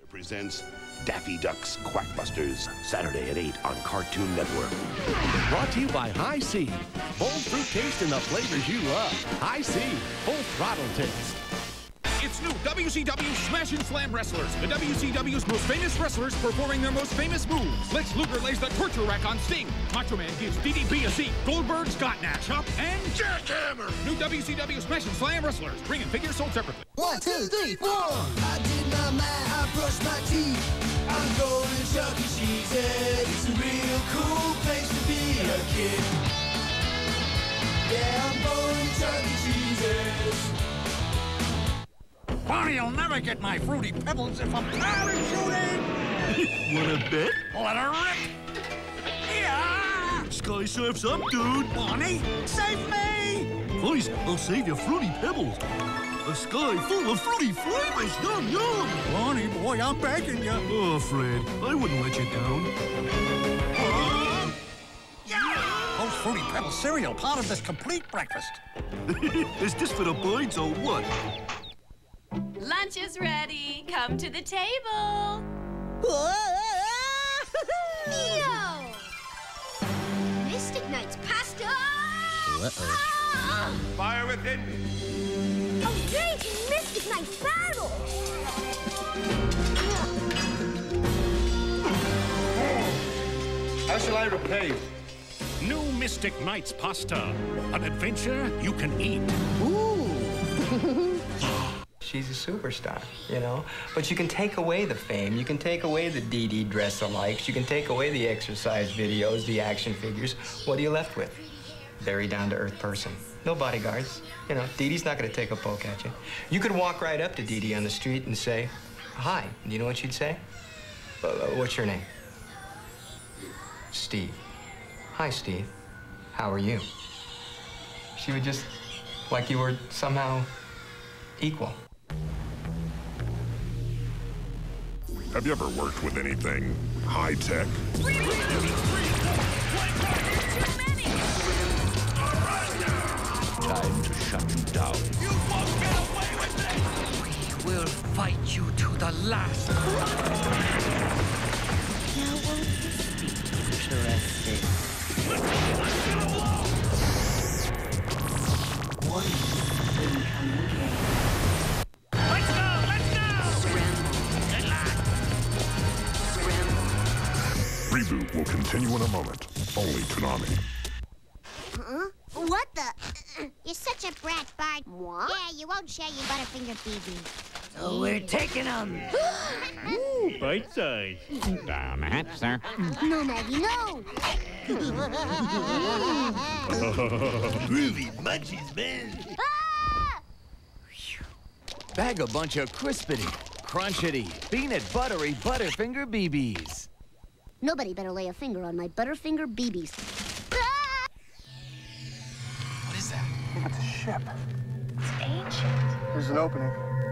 Presents Daffy Duck's Quackbusters, Saturday at 8 on Cartoon Network. Brought to you by High C. Bold fruit taste in the flavors you love. High C. Full throttle taste. It's new WCW Smash and Slam Wrestlers, the WCW's most famous wrestlers performing their most famous moves. Lex Luger lays the torture rack on Sting. Macho Man gives DDP a seat. Goldberg's got Nash up and Jackhammer. New WCW Smash and Slam Wrestlers, bringing figures sold separately. 1, 2, 3, 4. I did my math, I brushed my teeth. I'm going to Chuck E. Cheese. It's a real cool place to be a kid. Yeah, I'm going to Chuck E. Cheese's. Barney, you'll never get my Fruity Pebbles if I'm parachuting! Wanna bet? Let her rip! Yeah! Sky surf's up, dude! Barney, save me! Please, I'll save you Fruity Pebbles. A sky full of fruity flavors! Yum, yum! Barney, boy, I'm begging you. Oh, Fred, I wouldn't let you down. Yeah! Those Fruity Pebbles cereal part of this complete breakfast. Is this for the birds or what? Lunch is ready. Come to the table. Neo! Mystic Knight's pasta! Fire within! A raging Mystic Knight battle! How shall I repay you? New Mystic Knights Pasta, an adventure you can eat. She's a superstar, you know? But you can take away the fame, you can take away the Dee dress-alikes, you can take away the exercise videos, the action figures. What are you left with? Very down-to-earth person. No bodyguards. You know, Dee not gonna take a poke at you. You could walk right up to Dee on the street and say, hi. And you know what she'd say? What's your name? Steve. Hi, Steve. How are you? She would just, like you were somehow equal. Have you ever worked with anything high-tech? Time to shut you down. You won't get away with this! We will fight you to the last. Now won't this be interesting? Let's go! Let's go! ReBoot will continue in a moment. Only Toonami. Huh? What the? You're such a brat, Bart. What? Yeah, you won't share your Butterfinger BB. So we're taking them. Ooh, bite size. Down the hatch, sir. No, Maggie, no! Groovy munchies, man. Ah! Bag a bunch of crispity, crunchity, peanut buttery Butterfinger BBs. Nobody better lay a finger on my Butterfinger BBs. Ah! What is that? I think it's a ship. It's ancient. There's an opening.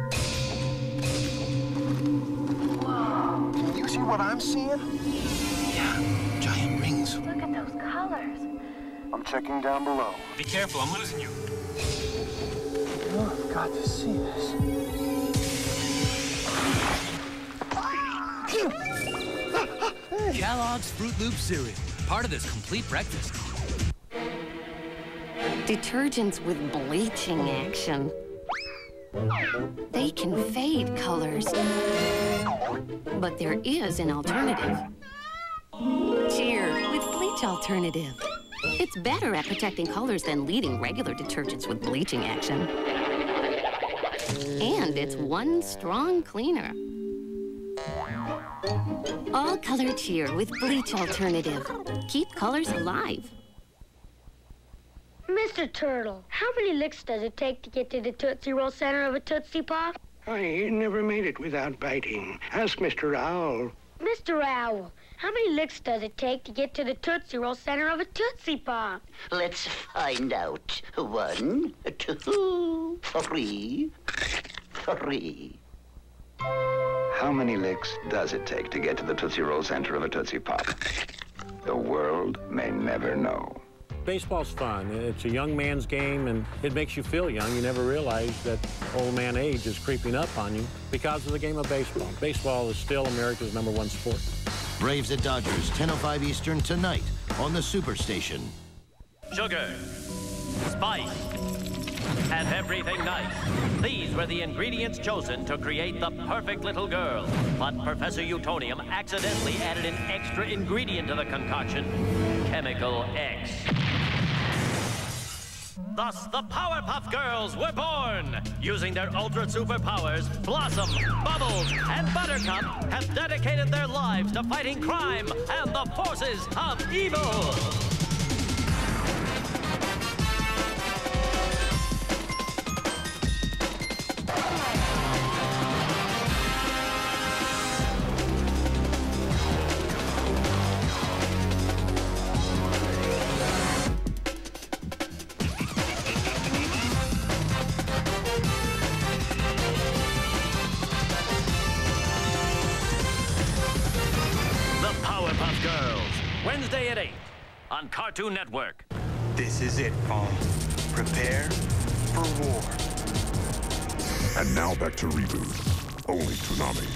Whoa. Can you see what I'm seeing? Yeah, giant rings. Look at those colors. I'm checking down below. Be careful, I'm losing you. Oh, I've got to see this. Kellogg's Fruit Loop cereal, part of this complete breakfast. Detergents with bleaching action. They can fade colors. But there is an alternative. Cheer with bleach alternative. It's better at protecting colors than leading regular detergents with bleaching action. And it's one strong cleaner. All color cheer with bleach alternative. Keep colors alive. Mr. Turtle, how many licks does it take to get to the Tootsie Roll center of a Tootsie Pop? I never made it without biting. Ask Mr. Owl. Mr. Owl, how many licks does it take to get to the Tootsie Roll center of a Tootsie Pop? Let's find out. 1, 2, 3. How many licks does it take to get to the Tootsie Roll center of a Tootsie Pop? The world may never know. Baseball's fun. It's a young man's game, and it makes you feel young. You never realize that old man age is creeping up on you because of the game of baseball. Baseball is still America's #1 sport. Braves at Dodgers, 10:05 Eastern tonight on the Superstation. Sugar, spice, and everything nice. These were the ingredients chosen to create the perfect little girl. But Professor Utonium accidentally added an extra ingredient to the concoction, Chemical X. Thus, the Powerpuff Girls were born. Using their ultra superpowers, Blossom, Bubbles, and Buttercup have dedicated their lives to fighting crime and the forces of evil. Wednesday at 8 on Cartoon Network. This is it, Paul. Prepare for war. And now back to ReBoot. Only Toonami.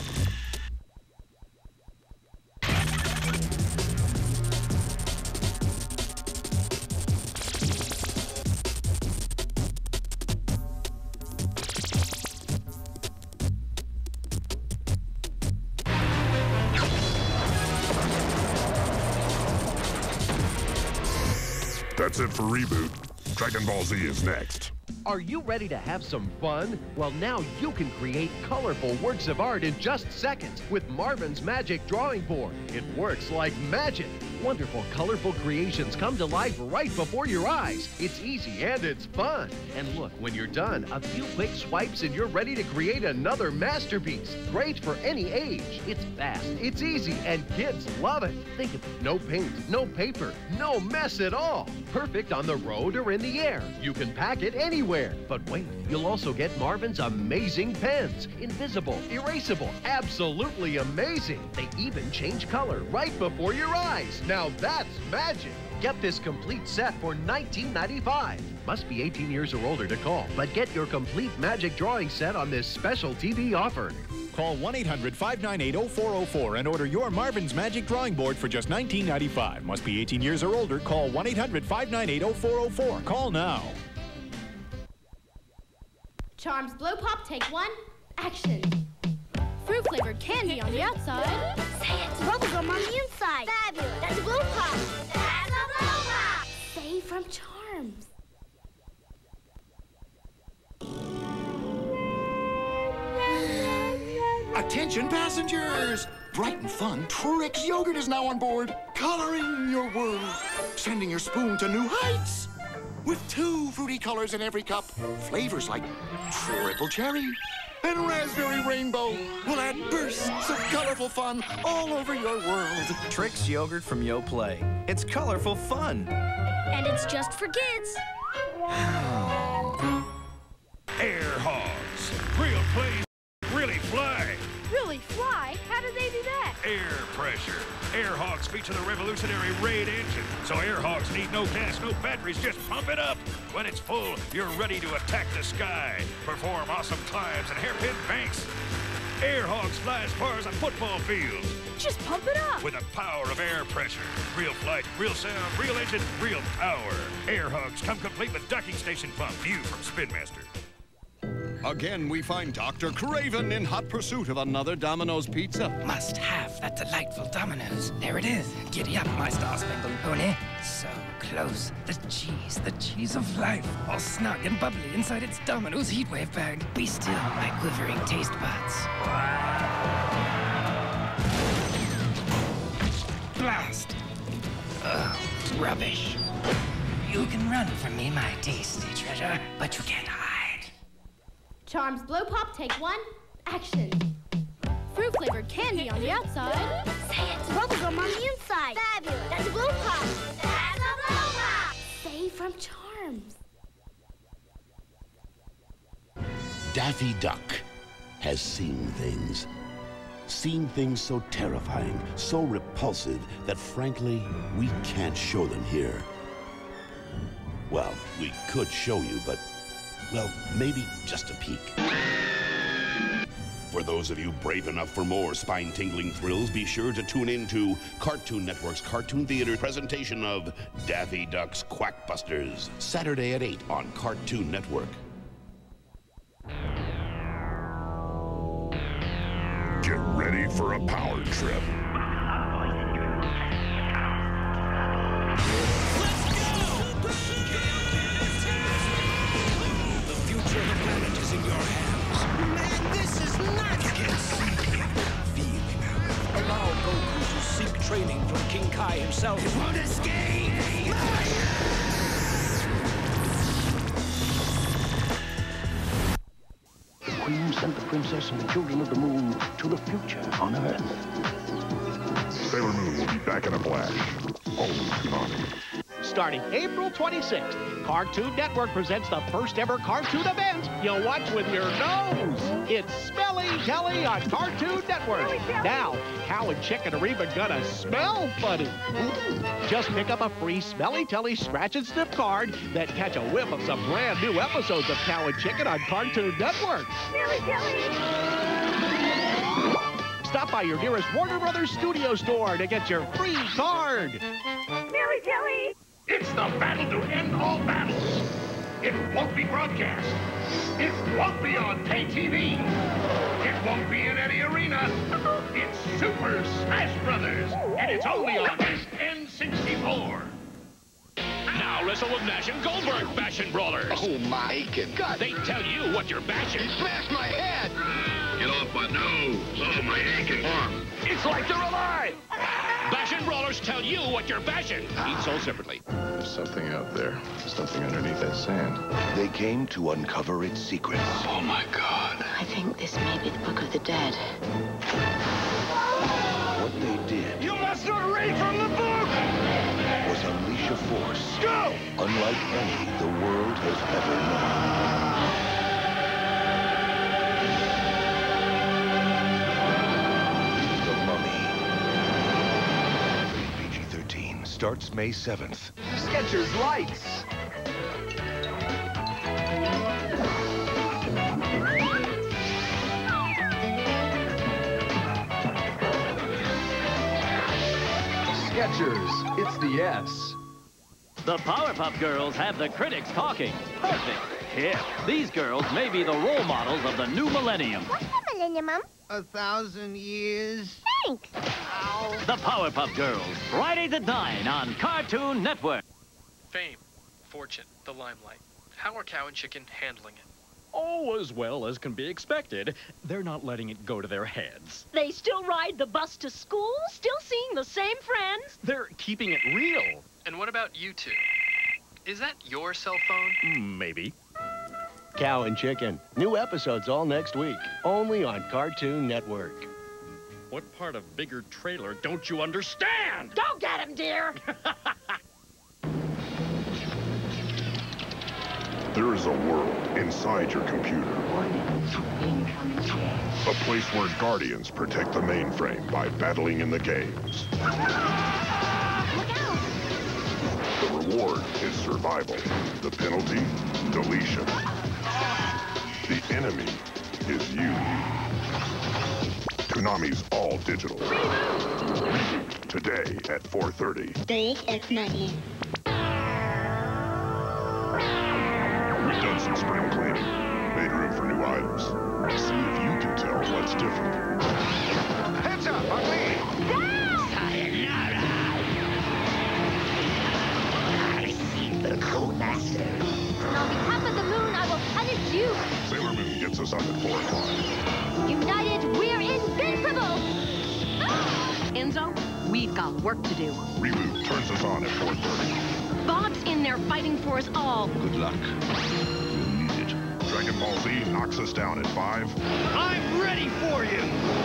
That's it for ReBoot. Dragon Ball Z is next. Are you ready to have some fun? Well, now you can create colorful works of art in just seconds with Marvin's Magic Drawing Board. It works like magic. Wonderful, colorful creations come to life right before your eyes. It's easy and it's fun. And look, when you're done, a few quick swipes and you're ready to create another masterpiece. Great for any age. It's fast, it's easy, and kids love it. Think of it. No paint, no paper, no mess at all. Perfect on the road or in the air. You can pack it anywhere. But wait, you'll also get Marvin's amazing pens. Invisible, erasable, absolutely amazing. They even change color right before your eyes. Now that's magic. Get this complete set for $19.95. Must be 18 years or older to call, but get your complete magic drawing set on this special TV offer. Call 1-800-598-0404 and order your Marvin's Magic Drawing Board for just $19.95. Must be 18 years or older. Call 1-800-598-0404. Call now. Charms Blow Pop, take one. Action. Fruit-flavored candy on the outside. Say it. Bubblegum on the inside. Fabulous. That's a Blow Pop. That's a Blow Pop. Say from Charms. Attention passengers! Bright and fun, Trix Yogurt is now on board, coloring your world, sending your spoon to new heights. With 2 fruity colors in every cup, flavors like triple cherry and raspberry rainbow will add bursts of colorful fun all over your world. Trix Yogurt from YoPlay. It's colorful fun. And it's just for kids. Air hogs. Real planes really fly. Really fly? How do they do that? Air pressure. Air hogs feature the revolutionary Raid engine, so air hogs need no gas, no batteries, just pump it up. When it's full, you're ready to attack the sky, perform awesome climbs and hairpin banks. Air hogs fly as far as a football field. Just pump it up. With the power of air pressure. Real flight, real sound, real engine, real power. Air hogs come complete with docking station pump. View from Spin Master. Again, we find Dr. Craven in hot pursuit of another Domino's pizza. Must have that delightful Domino's. There it is. Giddy up, my star-spangled pony. So close. The cheese of life. All snug and bubbly inside its Domino's heatwave bag. Be still, my quivering taste buds. Blast. Oh, rubbish. You can run from me, my tasty treasure, but you can't hide. Charms Blow Pop, take one. Action. Fruit-flavored candy on the outside. Say it. Bubblegum on the inside. Fabulous. That's a Blow Pop. That's a Blow Pop. Say from Charms. Daffy Duck has seen things. Seen things so terrifying, so repulsive, that frankly, we can't show them here. Well, we could show you, but, well, maybe just a peek. For those of you brave enough for more spine-tingling thrills, be sure to tune in to Cartoon Network's Cartoon Theater presentation of Daffy Duck's Quackbusters, Saturday at 8 on Cartoon Network. Get ready for a power trip. The future of the planet is in your hands. Man, this is nuts! You can see me, feel me now. Allow Goku to seek training from King Kai himself. You won't escape! The Queen sent the princess and the children of the moon to the future on Earth. Sailor Moon will be back in a flash. Only Toonami. Starting April 26th, Cartoon Network presents the first ever cartoon event you'll watch with your nose. It's Smelly Telly on Cartoon Network. Now, Cow and Chicken are even gonna smell funny. Just pick up a free Smelly Telly scratch and sniff card, then catch a whiff of some brand new episodes of Cow and Chicken on Cartoon Network. Smelly Telly! Stop by your nearest Warner Brothers studio store to get your free card. Smelly Telly! It's the battle to end all battles. It won't be broadcast. It won't be on pay TV. It won't be in any arena. It's Super Smash Brothers, and it's only on N64. Now wrestle with Nash and Goldberg, Bashin' Brawlers. Oh, my aching gut. They tell you what you're bashing. He smashed my head. Get off my nose. Oh, my aching arm. It's like they're alive. Bashin' Brawlers tell you what you're bashing. Each sold separately. There's something out there. Something underneath that sand. They came to uncover its secrets. Oh, my God. I think this may be the Book of the Dead. What they did You must not read from the book! was unleash a force Go! unlike any the world has ever known. PG-13 starts May 7th. Skechers Lights. Skechers, it's the S. The Powerpuff Girls have the critics talking. Perfect. Hip. These girls may be the role models of the new millennium. What's the millennium, Mom? 1,000 years. Thanks. The Powerpuff Girls, Fridays at 9 on Cartoon Network. Fame, fortune, the limelight. How are Cow and Chicken handling it? Oh, as well as can be expected. They're not letting it go to their heads. They still ride the bus to school, still seeing the same friends. They're keeping it real. And what about you two? Is that your cell phone? Maybe. Cow and Chicken. New episodes all next week. Only on Cartoon Network. What part of bigger trailer don't you understand? Go get him, dear. There is a world inside your computer. A place where Guardians protect the mainframe by battling in the games. The reward is survival. The penalty, deletion. The enemy is you. Toonami's all digital. Today at 4:30. 3X90. We've done some spring cleaning. Made room for new items. See if you can tell what's different. Heads up, ugly! Sayonara! Receive the Codemaster. And on behalf of the moon, I will punish you. Sailor Moon gets us up at 4 o'clock. United, we're invincible! Enzo, we've got work to do. ReBoot turns us on at 4:30. Bob's in there fighting for us all. Good luck. We'll need it. Dragon Ball Z knocks us down at 5. I'm ready for you!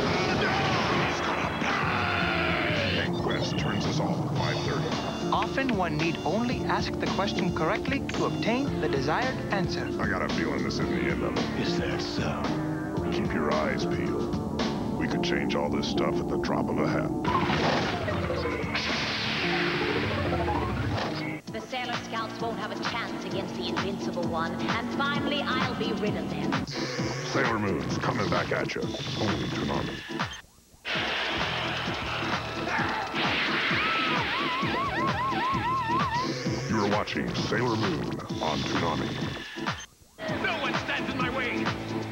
And Quest turns us off at 5:30. Often one need only ask the question correctly to obtain the desired answer. I got a feeling this isn't the end of it. Is that so? Keep your eyes peeled. We could change all this stuff at the drop of a hat. The Sailor Scouts won't have a chance against the Invincible One, and finally I'll be rid of them. Sailor Moon's coming back at you. Only Toonami. You're watching Sailor Moon on Toonami. No one stands in my way!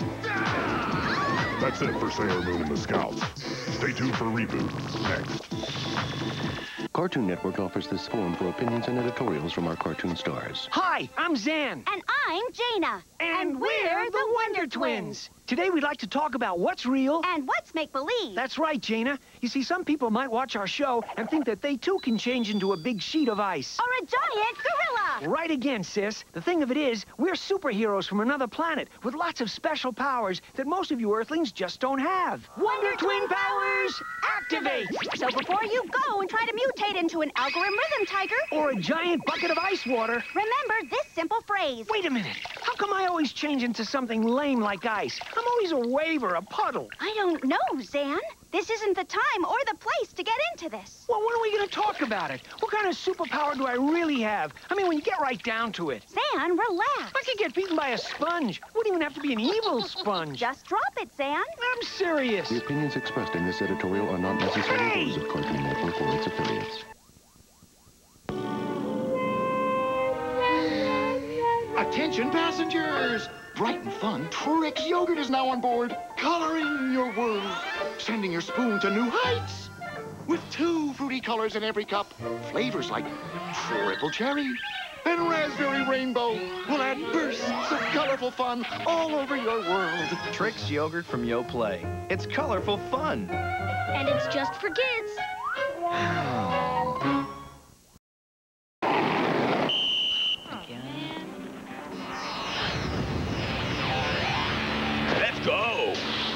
That's it for Sailor Moon and the Scouts. Stay tuned for ReBoot next. Cartoon Network offers this forum for opinions and editorials from our cartoon stars. Hi, I'm Zan. And I'm Jaina. And we're the Wonder Twins. Today we'd like to talk about what's real and what's make-believe. That's right, Jaina. You see, some people might watch our show and think that they too can change into a big sheet of ice. Or a giant gorilla. Right again, sis. The thing of it is, we're superheroes from another planet with lots of special powers that most of you Earthlings just don't have. Wonder Twin powers, activate! So before you go and try to mutate into an algorithm rhythm tiger... or a giant bucket of ice water... remember this simple phrase. Wait a minute. How come I always change into something lame like ice? I'm always a wave or a puddle. I don't know, Zan. This isn't the time or the place to get into this. Well, when are we going to talk about it? What kind of superpower do I really have? I mean, when you get right down to it. Zan, relax. I could get beaten by a sponge. Wouldn't even have to be an evil sponge. Just drop it, Zan. I'm serious. The opinions expressed in this editorial are not necessarily those of Cartoon Network or its affiliates. Attention passengers! Bright and fun, Trix Yogurt is now on board, coloring your world, sending your spoon to new heights. With 2 fruity colors in every cup, flavors like triple cherry and raspberry rainbow will add bursts of colorful fun all over your world. Trix Yogurt from YoPlay. It's colorful fun. And it's just for kids. Let's go!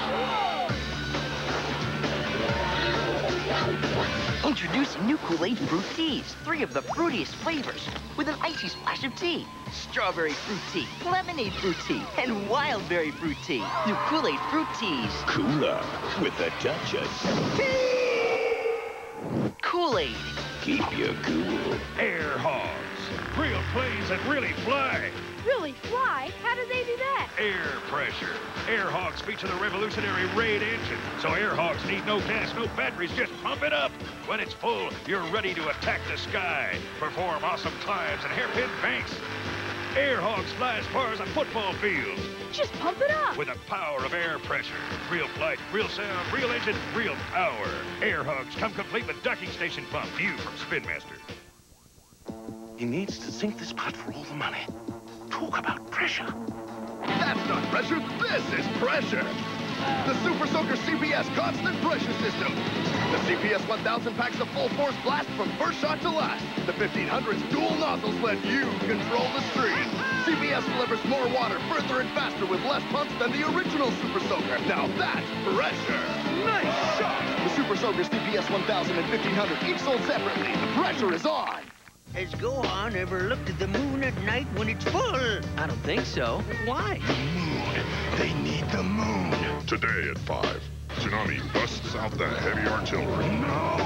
Introducing new Kool-Aid fruit teas. 3 of the fruitiest flavors with an icy splash of tea. Strawberry fruit tea, lemonade fruit tea, and wildberry fruit tea. New Kool-Aid fruit teas. Cooler with a touch of tea. Kool-Aid. Keep you cool. Air hogs. Real planes that really fly. Really fly? How do they do that? Air pressure. Air hogs feature the revolutionary Raid engine, so air hogs need no gas, no batteries, just pump it up. When it's full, you're ready to attack the sky, perform awesome climbs and hairpin banks. Air hogs fly as far as a football field. Just pump it up. With the power of air pressure. Real flight, real sound, real engine, real power. Air hogs come complete with docking station pump, new from Spin Master. He needs to sink this pot for all the money. Talk about pressure. That's not pressure, this is pressure! The Super Soaker CPS Constant Pressure System. The CPS 1000 packs a full force blast from first shot to last. The 1500's dual nozzles let you control the stream. CPS delivers more water further and faster with less pumps than the original Super Soaker. Now that's pressure! Nice shot! The Super Soaker CPS 1000 and 1500 each sold separately. The pressure is on! Has Gohan ever looked at the moon at night when it's full? I don't think so. Why? Moon. They need the moon. Today at 5, Toonami busts out the heavy artillery. No!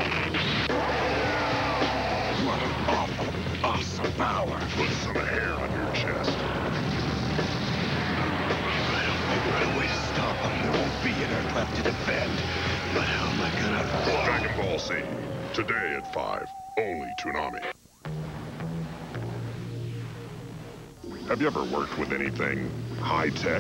What an awesome power. Put some hair on your chest. If I don't figure out a way to stop them, there won't be an Earth left to defend. But how am I gonna... Dragon Ball Z. Today at 5. Only Toonami. Have you ever worked with anything high-tech?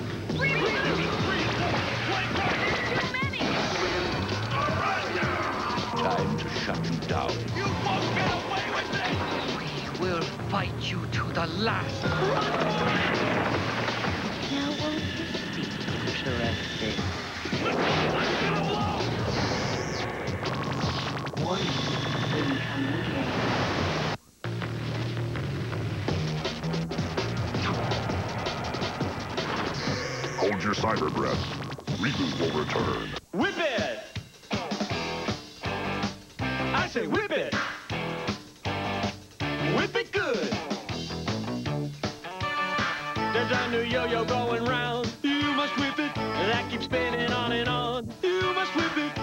Time to shut you down. You won't get away with it! We will fight you to the last. Now won't this be interesting? One thing Hold your cyber breath. ReBoot will return. Whip it! I say whip it! Whip it good! There's a new yo-yo going round. You must whip it. That keeps spinning on and on. You must whip it.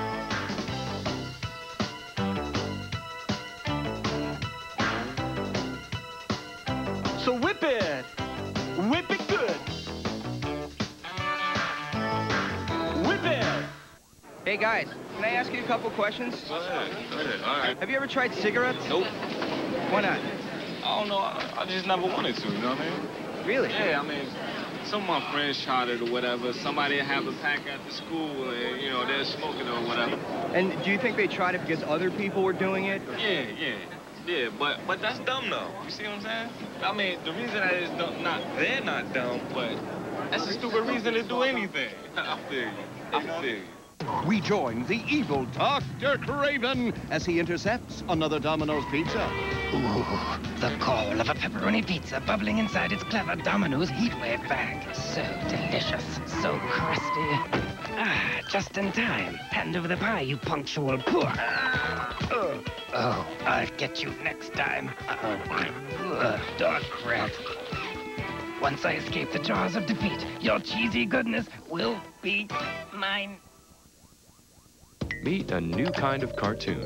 guys, can I ask you a couple questions? Go ahead. All right. Have you ever tried cigarettes? Nope. Why not? I don't know. I just never wanted to, you know what I mean? Really? Yeah, I mean, some of my friends tried it or whatever. Somebody have a pack after school and, you know, they're smoking it or whatever. And do you think they tried it because other people were doing it? Yeah, but that's dumb, though. You see what I'm saying? I mean, the reason that is dumb, they're not dumb, but that's a stupid reason to do anything. I feel you. We join the evil Dr. Craven as he intercepts another Domino's pizza. Ooh, the coral of a pepperoni pizza bubbling inside its clever Domino's heatwave bag. So delicious, so crusty. Ah, just in time. Hand over the pie, you punctual poor. Oh, I'll get you next time. Dog crap. Once I escape the jaws of defeat, your cheesy goodness will be mine. Meet a new kind of cartoon.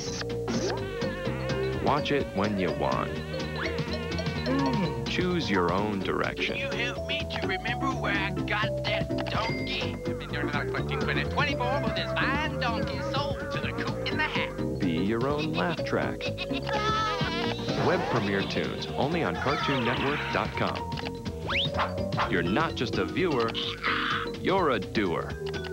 Watch it when you want. Choose your own direction. Can you help me to remember where I got that donkey? There's not collecting credit. 24 with this fine donkey sold to the coot in the hat. Be your own laugh track. Web premiere tunes only on CartoonNetwork.com. You're not just a viewer, you're a doer.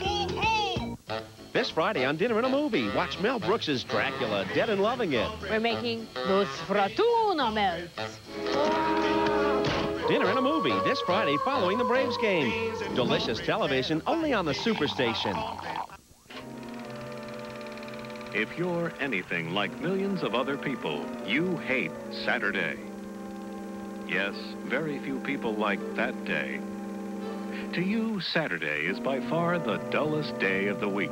This Friday on Dinner and a Movie, watch Mel Brooks' Dracula, Dead and Loving It. We're making those Fortuna melts. Dinner and a Movie this Friday following the Braves game. Delicious television only on the Superstation. If you're anything like millions of other people, you hate Saturday. Yes, very few people like that day. To you, Saturday is by far the dullest day of the week.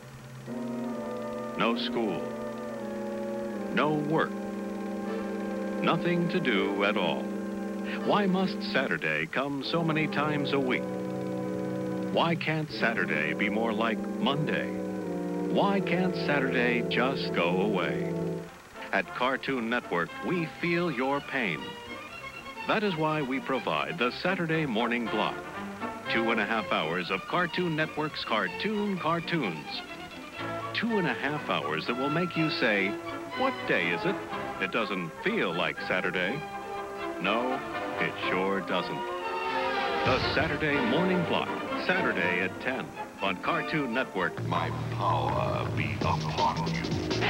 No school. No work. Nothing to do at all. Why must Saturday come so many times a week? Why can't Saturday be more like Monday? Why can't Saturday just go away? At Cartoon Network, we feel your pain. That is why we provide the Saturday morning block. 2.5 hours of Cartoon Network's cartoons. 2.5 hours that will make you say, what day is it? It doesn't feel like Saturday. No, it sure doesn't. The Saturday morning block, Saturday at 10 on Cartoon Network. My power be upon you.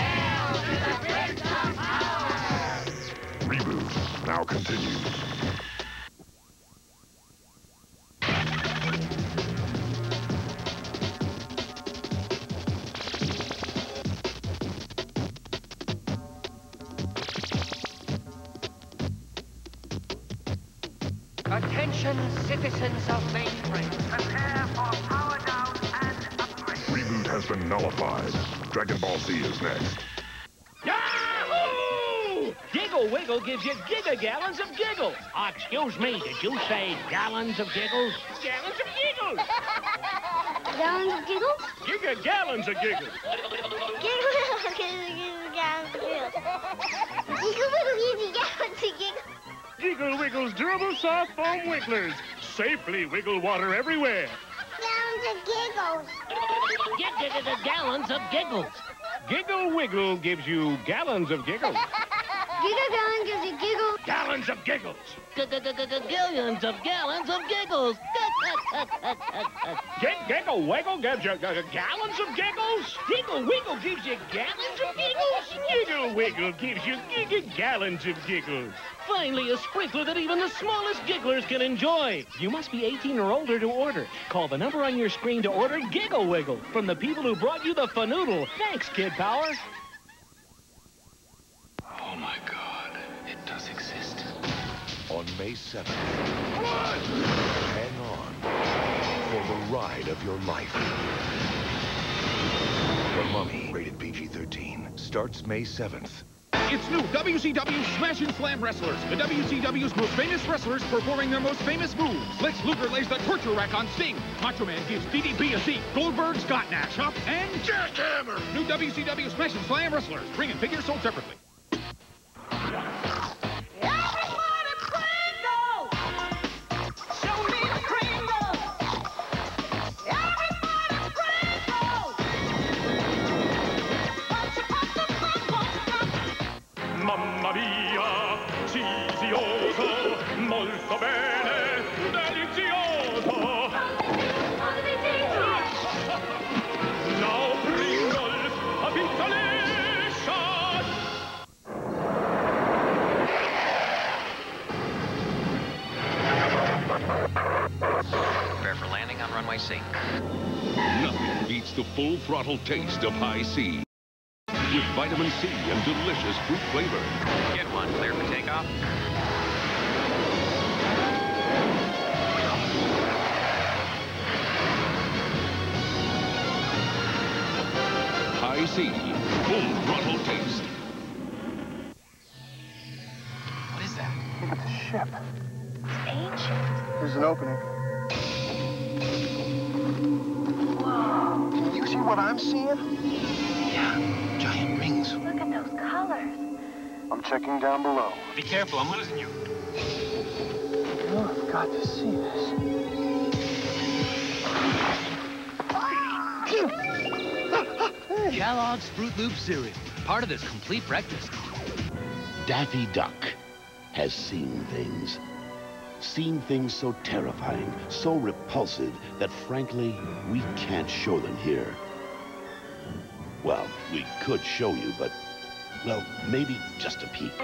Reboot now continues. Attention, citizens of Mainframe. Prepare for power down and upgrade. Reboot has been nullified. Dragon Ball Z is next. Yahoo! Giggle Wiggle gives you gigagallons of giggles. Excuse me, did you say gallons of giggles? Gallons of giggles! Gallons of giggles? Gigagallons of giggles. Gallons of giggles. Giggle Wiggle's durable soft foam wigglers. Safely wiggle water everywhere. Gallons of giggles. Gallons of giggles. Giggle Wiggle gives you gallons of giggles. Giggle gives you giggles. Gallons of giggles. Gillions of gallons of giggles. Giggle Wiggle gives you gallons of giggles. Giggle Wiggle gives you gallons of giggles. Giggle Wiggle gives you gallons of giggles. Finally, a sprinkler that even the smallest gigglers can enjoy. You must be 18 or older to order. Call the number on your screen to order Giggle Wiggle from the people who brought you the Fanoodle. Thanks, Kid Power. Oh my God, it does exist. On May 7th, hang on for the ride of your life. The Mummy, rated PG-13, starts May 7th. It's new WCW Smash and Slam Wrestlers. The WCW's most famous wrestlers performing their most famous moves. Lex Luger lays the torture rack on Sting. Macho Man gives DDP a seat. Goldberg's got Nash up. And Jackhammer. New WCW Smash and Slam Wrestlers. Ring and figures sold separately. the full throttle taste of high C. With vitamin C and delicious fruit flavor. Get one, clear for takeoff. High C, full throttle taste. What is that? It's a ship. It's ancient. There's an opening. Whoa. You see what I'm seeing? Yeah, giant rings. Look at those colors. I'm checking down below. Be careful, I'm losing you. Oh, I've got to see this. Kellogg's Fruit Loop cereal, part of this complete breakfast. Daffy Duck has seen things. Seen things so terrifying, so repulsive, that frankly, we can't show them here. Well, we could show you, but, well, maybe just a peek.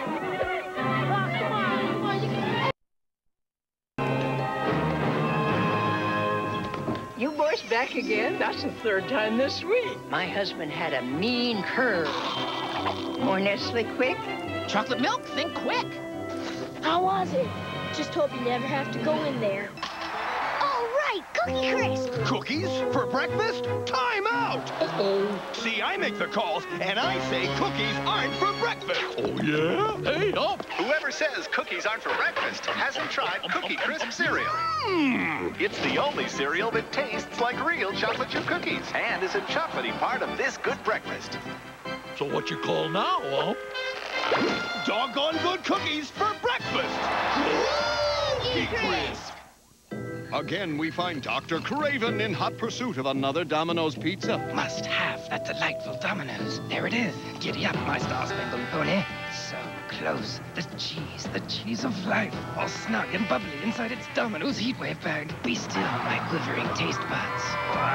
You boys back again? That's the third time this week. My husband had a mean curve. More Nestle Quick? Chocolate milk? Think quick. How was it? Just hope you never have to go in there. Oh, right, Cookie Crisp. Cookies for breakfast? Time out! Uh-oh. See, I make the calls, and I say cookies aren't for breakfast. Oh, yeah? Hey, up! Whoever says cookies aren't for breakfast hasn't tried Cookie Crisp cereal. It's the only cereal that tastes like real chocolate chip cookies and is a chocolatey part of this good breakfast. So what you call now, huh? Doggone good cookies for breakfast! Cookie Crisp! Again, we find Dr. Craven in hot pursuit of another Domino's pizza. Must have that delightful Domino's. There it is. Giddy up, my star-spangled pony. So close. The cheese of life, all snug and bubbly inside its Domino's heatwave bag. Be still, my quivering taste buds.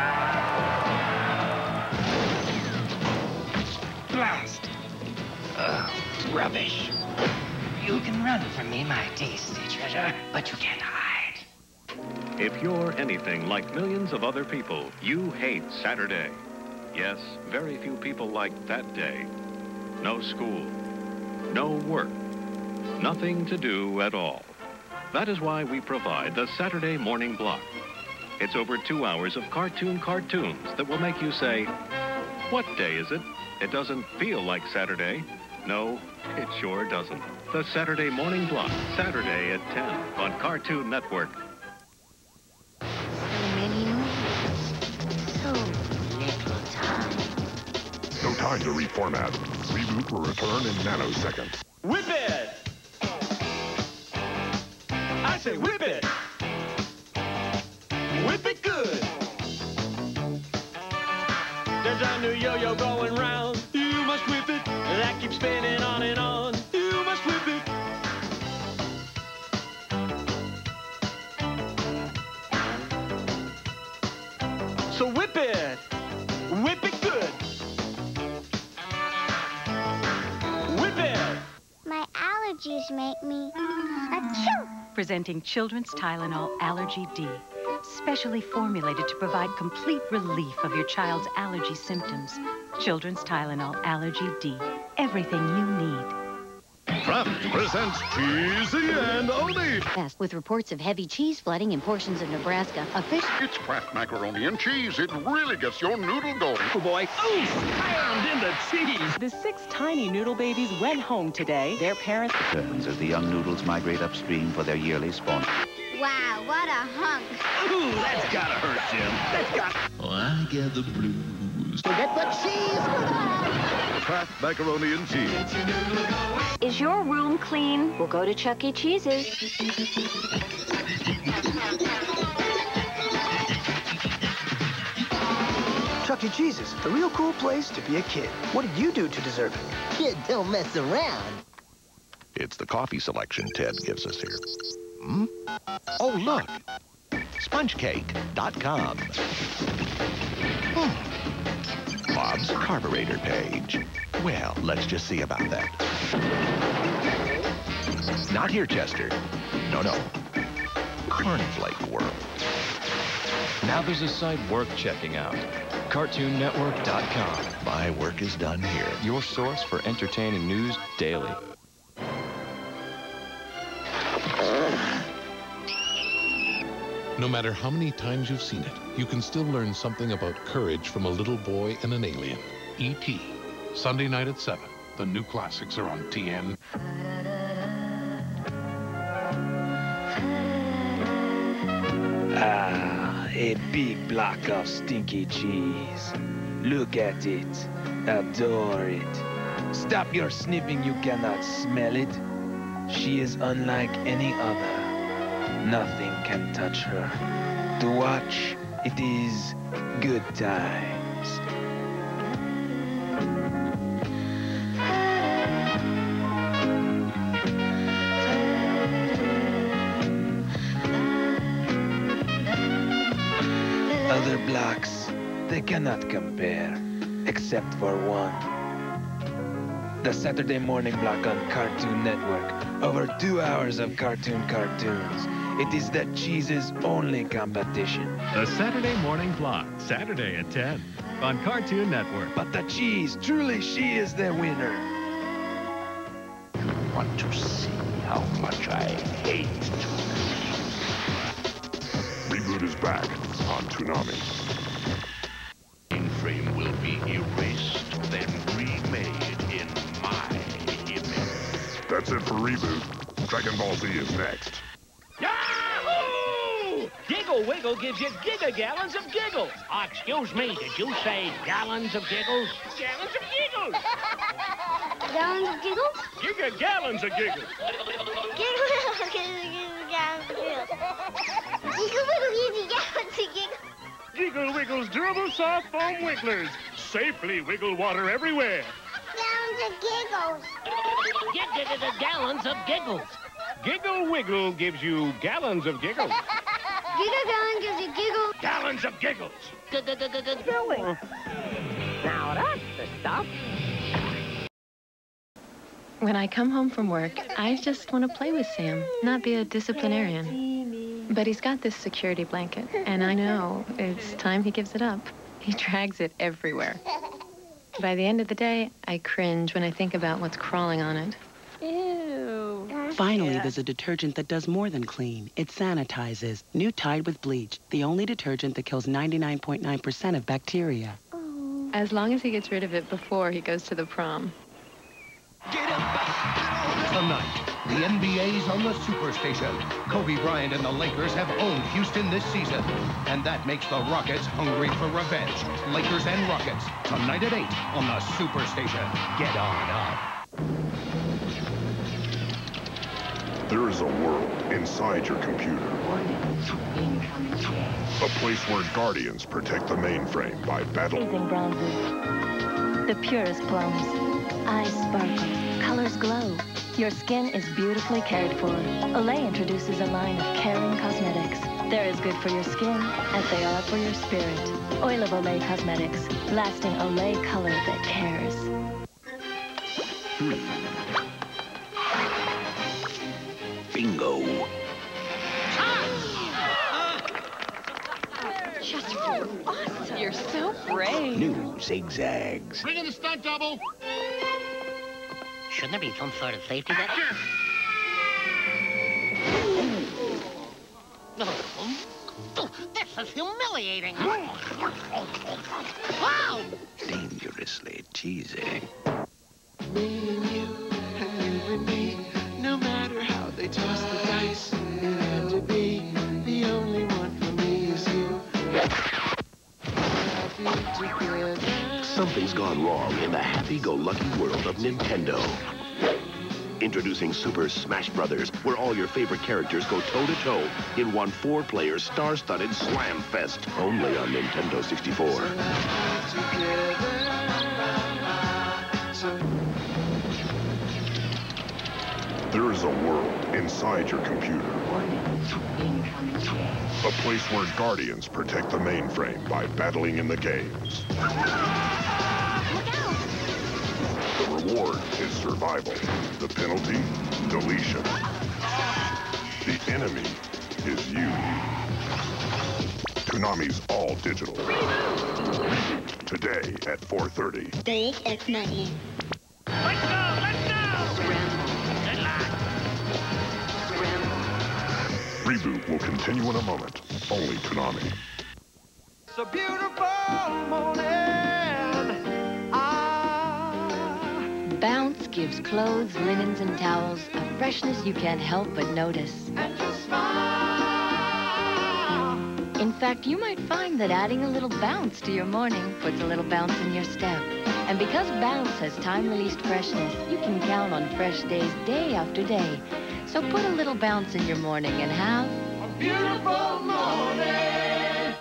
Blast. Oh, rubbish. You can run from me, my tasty treasure, but you can't hide. If you're anything like millions of other people, you hate Saturday. Yes, very few people like that day. No school, no work, nothing to do at all. That is why we provide the Saturday morning block. It's over 2 hours of cartoons that will make you say, what day is it? It doesn't feel like Saturday. No, it sure doesn't. The Saturday morning block, Saturday at 10 on Cartoon Network. No time to reformat. ReBoot will return in nanoseconds. Whip it! I say whip it! Whip it good! There's a new yo-yo going round. You must whip it. That keeps spinning on and on. You must whip it. So whip it! Whip it good! Whip it! My allergies make me achoo. Presenting Children's Tylenol Allergy D. Specially formulated to provide complete relief of your child's allergy symptoms. Children's Tylenol Allergy D. Everything you need. Kraft presents Cheesy and Odie. With reports of heavy cheese flooding in portions of Nebraska, It's Kraft macaroni and cheese. It really gets your noodle going. Oh, boy. Ooh, slammed into cheese. The 6 tiny noodle babies went home today. Their parents... Returns as the young noodles migrate upstream for their yearly spawn. Wow, what a hunk. Ooh, that's gotta hurt, Jim. That's got... Oh, I get the blues. Get the cheese. Kraft macaroni and cheese. Is your room clean? We'll go to Chuck E. Cheese's. Chuck E. Cheese's, a real cool place to be a kid. What did you do to deserve it? Kid, don't mess around. It's the coffee selection Ted gives us here. Hmm? Oh, look. SpongeCake.com. Bob's carburetor page. Well, let's just see about that. Not here, Chester. No. Cornflake World. Now there's a site worth checking out. CartoonNetwork.com. My work is done here. Your source for entertaining news daily. No matter how many times you've seen it, you can still learn something about courage from a little boy and an alien. E.T. Sunday night at 7. The new classics are on TN. Ah, a big block of stinky cheese. Look at it. Adore it. Stop your sniffing, you cannot smell it. She is unlike any other. Nothing can touch her. To watch, it is good times. Other blocks, they cannot compare, except for one. The Saturday morning block on Cartoon Network. Over 2 hours of cartoons. It is the cheese's only competition. The Saturday morning block, Saturday at 10 on Cartoon Network. But the cheese, truly, she is the winner. Want to see how much I hate ReBoot is back on Toonami. Mainframe will be erased, then remade in my image. That's it for ReBoot. Dragon Ball Z is next. Yahoo! Giggle Wiggle gives you gigagallons of giggles. Oh, excuse me, did you say gallons of giggles? Gallons of giggles! Gallons of giggles? Gigagallons of giggles. Giggle gallons of giggles. Giggle Wiggle gives you gallons of giggles. Giggle Wiggle's durable soft foam wigglers. Safely wiggle water everywhere. Gallons of giggles. Gallons of giggles. Giggle Wiggle gives you gallons of giggles. Giggle gives you giggles. Gallons of giggles. Silly. Now that's the stuff. When I come home from work, I just want to play with Sam, not be a disciplinarian. But he's got this security blanket, and I know it's time he gives it up. He drags it everywhere. By the end of the day, I cringe when I think about what's crawling on it. Ew. Finally, there's a detergent that does more than clean. It sanitizes. New Tide with bleach, the only detergent that kills 99.9% of bacteria. As long as he gets rid of it before he goes to the prom. Tonight, the NBA's on the Superstation. Kobe Bryant and the Lakers have owned Houston this season, and that makes the Rockets hungry for revenge. Lakers and Rockets, tonight at 8 on the Superstation. Get on up. There is a world inside your computer. A place where Guardians protect the mainframe by battle. Amazing bronzes. The purest plums. Eyes sparkle. Colors glow. Your skin is beautifully cared for. Olay introduces a line of caring cosmetics. They're as good for your skin as they are for your spirit. Oil of Olay Cosmetics. Lasting Olay color that cares. Bingo. Just awesome. You're so brave. New zigzags. Bring in the stunt double. Shouldn't there be some sort of safety net? This is humiliating. Wow! Dangerously cheesy. Me and you and me, no matter how they toss the dice, it had to be the only one for me is you. Something's gone wrong in the happy-go-lucky world of Nintendo. Introducing Super Smash Brothers, where all your favorite characters go toe-to-toe in one 4-player star-studded slam fest, only on Nintendo 64. There is a world inside your computer. A place where Guardians protect the mainframe by battling in the games. The reward is survival. The penalty, deletion. The enemy is you. Toonami's all digital. Today at 4:30. Big X money. Let's go! Let's go! Good luck! ReBoot will continue in a moment. Only Toonami. It's a beautiful morning. Bounce gives clothes, linens, and towels a freshness you can't help but notice. And just smile. In fact, you might find that adding a little bounce to your morning puts a little bounce in your step. And because Bounce has time-released freshness, you can count on fresh days day after day. So put a little bounce in your morning and have a beautiful morning.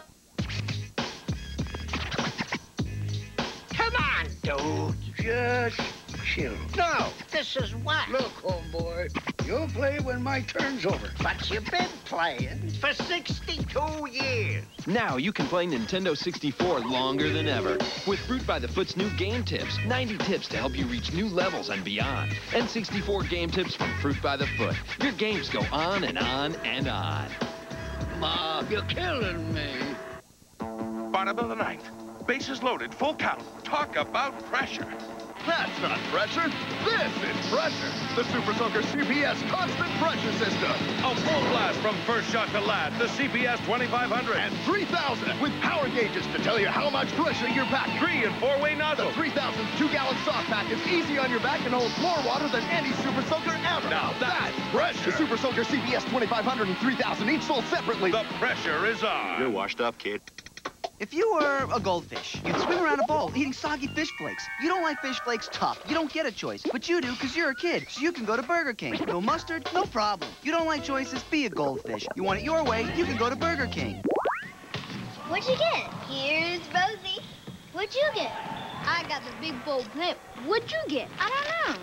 Come on, dude. Just chill. No, this is what? Look, homeboy, you'll play when my turn's over. But you've been playing for 62 years. Now you can play Nintendo 64 longer than ever. With Fruit by the Foot's new game tips. 90 tips to help you reach new levels and beyond. And 64 game tips from Fruit by the Foot. Your games go on and on and on. Bob, you're killing me. Bottom of the ninth. Bases loaded, full count. Talk about pressure. That's not pressure. This is pressure. The Super Soaker CPS constant pressure system. A full blast from first shot to last. The CPS 2500. And 3000 with power gauges to tell you how much pressure you're packing. 3- and 4-way nozzles. The 3000 2-gallon soft pack is easy on your back and holds more water than any Super Soaker ever. Now that's pressure. The Super Soaker CPS 2500 and 3000 each sold separately. The pressure is on. You're washed up, kid. If you were a goldfish, you'd swim around a bowl eating soggy fish flakes. You don't like fish flakes tough. You don't get a choice. But you do because you're a kid, so you can go to Burger King. No mustard? No problem. You don't like choices? Be a goldfish. You want it your way? You can go to Burger King. What'd you get? Here's Rosie. What'd you get? I got the big bowl plate. What'd you get? I don't know.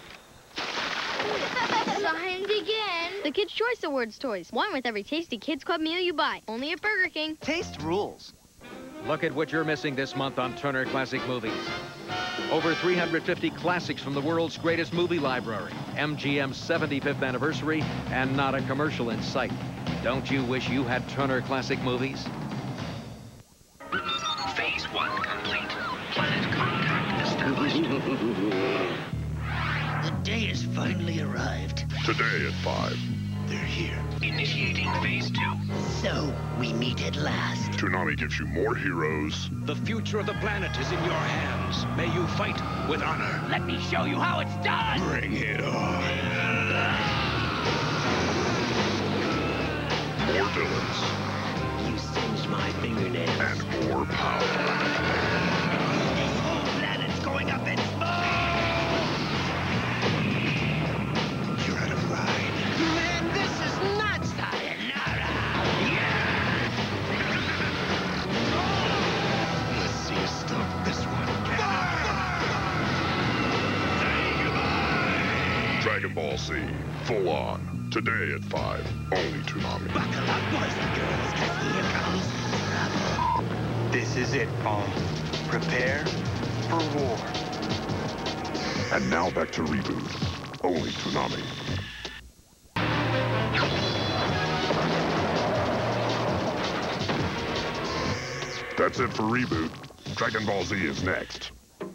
Signed again. The Kids' Choice Awards toys. One with every tasty Kids Club meal you buy. Only at Burger King. Taste rules. Look at what you're missing this month on Turner Classic Movies. Over 350 classics from the world's greatest movie library. MGM's 75th anniversary, and not a commercial in sight. Don't you wish you had Turner Classic Movies? Phase 1 complete. Planet contact established. The day has finally arrived. Today at 5. They're here. Initiating Phase 2. So, we meet at last. Toonami gives you more heroes. The future of the planet is in your hands. May you fight with honor. Let me show you how it's done. Bring it on. More villains. You singed my fingernails. And more power. This whole planet's going up in smoke. You're out of line. Man, this is nuts. Sayonara. Let's see you stop this one. Dragon Ball Z. Full on. Today at 5. Only Toonami. Buckle up, boys and girls, because here comes trouble. This is it, Paul. Prepare for war. And now back to ReBoot. Only Toonami. That's it for ReBoot. Dragon Ball Z is next.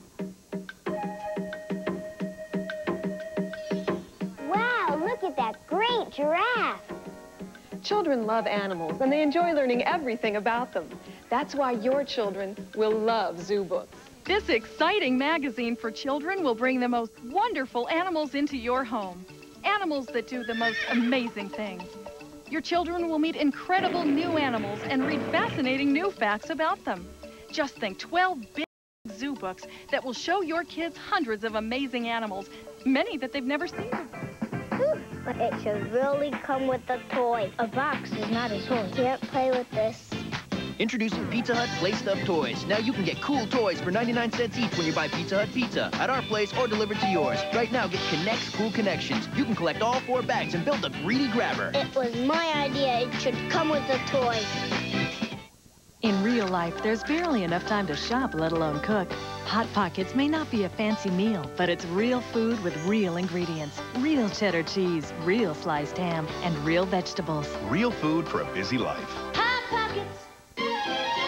Wow, look at that great giraffe. Children love animals, and they enjoy learning everything about them. That's why your children will love Zoo Books. This exciting magazine for children will bring the most wonderful animals into your home. Animals that do the most amazing things. Your children will meet incredible new animals and read fascinating new facts about them. Just think, 12 big zoo books that will show your kids hundreds of amazing animals, many that they've never seen before. But it should really come with a toy. A box is not a toy. Can't play with this. Introducing Pizza Hut Play Stuff Toys. Now you can get cool toys for 99 cents each when you buy Pizza Hut pizza at our place or delivered to yours. Right now, get Connect's Cool Connections. You can collect all 4 bags and build a greedy grabber. It was my idea. It should come with a toy. In real life, there's barely enough time to shop, let alone cook. Hot Pockets may not be a fancy meal, but it's real food with real ingredients. Real cheddar cheese, real sliced ham, and real vegetables. Real food for a busy life. Hot Pockets.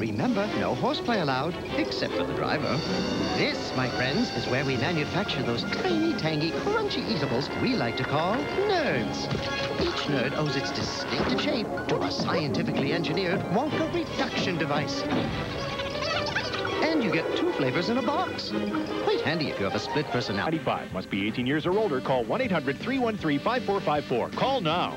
Remember, no horseplay allowed, except for the driver. This, my friends, is where we manufacture those tiny, tangy, crunchy eatables we like to call nerds. Each nerd owes its distinctive shape to a scientifically engineered Wonka reduction device. And you get 2 flavors in a box. Quite handy if you have a split personality. 95. Must be 18 years or older. Call 1-800-313-5454. Call now.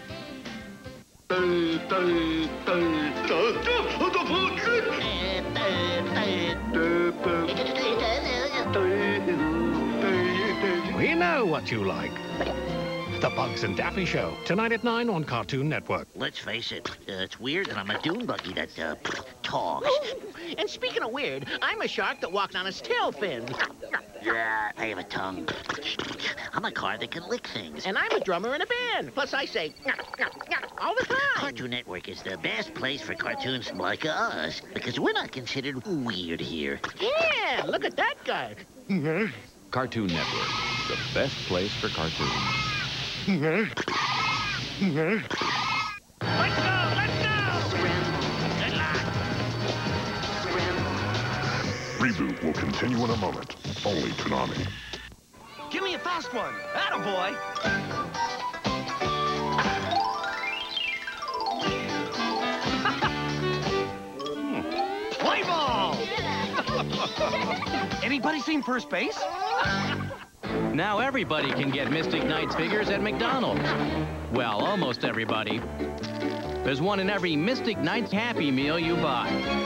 We know what you like. The Bugs and Daffy Show, tonight at 9 on Cartoon Network. Let's face it, it's weird that I'm a dune buggy that talks. And speaking of weird, I'm a shark that walked on its tail fin. Yeah, I have a tongue. I'm a car that can lick things. And I'm a drummer in a band. Plus, I say all the time. Cartoon Network is the best place for cartoons like us, because we're not considered weird here. Yeah, look at that guy. Cartoon Network, the best place for cartoons. Let's go! Let's go! Good luck! ReBoot will continue in a moment. Only Toonami. Give me a fast one. Attaboy. Play ball! Anybody seen First Base? Now everybody can get Mystic Knights figures at McDonald's. Well, almost everybody. There's one in every Mystic Knights Happy Meal you buy.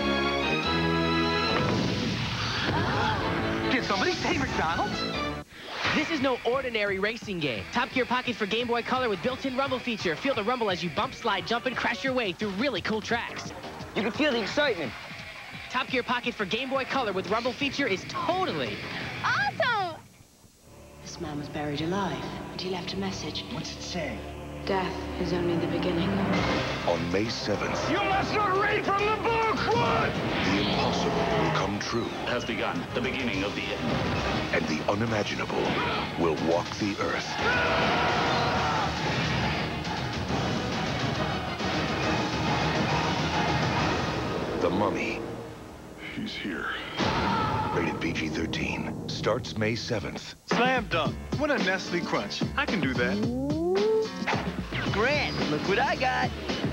Did somebody say McDonald's? This is no ordinary racing game. Top Gear Pocket for Game Boy Color with built-in rumble feature. Feel the rumble as you bump, slide, jump, and crash your way through really cool tracks. You can feel the excitement. Top Gear Pocket for Game Boy Color with rumble feature is totally Awesome! This man was buried alive, and he left a message. What's it say? Death is only the beginning. On May 7th, You must not read from the book! What? the impossible will come true. Has begun. The beginning of the end. And the unimaginable will walk the earth. The Mummy. He's here. Rated PG-13. Starts May 7th. Slam dunk. What a Nestle Crunch. I can do that. Grant, look what I got.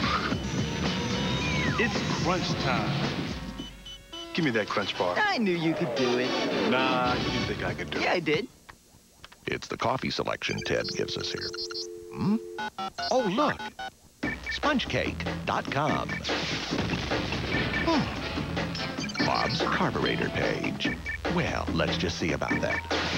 It's crunch time. Give me that crunch bar. I knew you could do it. Nah, you didn't think I could do it. Yeah, I did. It's the coffee selection Ted gives us here. Hmm? Oh, look. SpongeCake.com. Bob's carburetor page. Well, let's just see about that.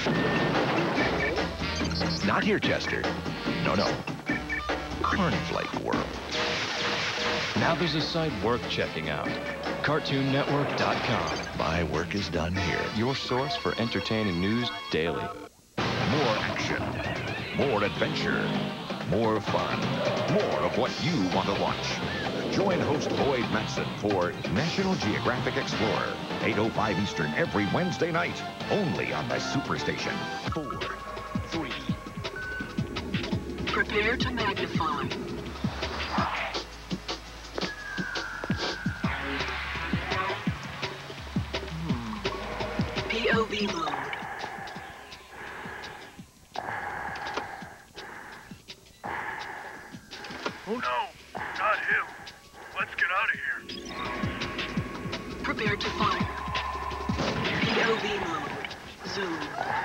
Not here, Chester. No, no. Cornflake World. Now there's a site worth checking out. CartoonNetwork.com. My work is done here. Your source for entertaining news daily. More action. More adventure. More fun. More of what you want to watch. Join host Boyd Matson for National Geographic Explorer, 8:05 Eastern every Wednesday night, only on the Superstation. 4, 3. Prepare to magnify. POV mode. Oh, no. Not him. Let's get out of here. Prepare to fire. POV mode. Zoom.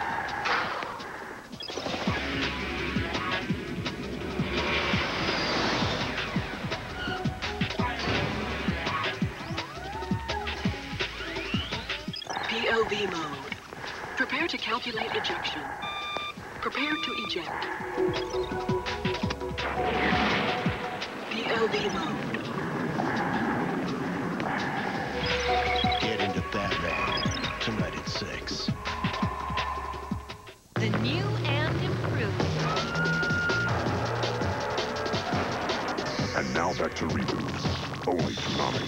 POV mode. Prepare to calculate ejection. Prepare to eject. POV mode. Get into Batman tonight at 6. The new and improved. And now back to ReBoot. Only Toonami.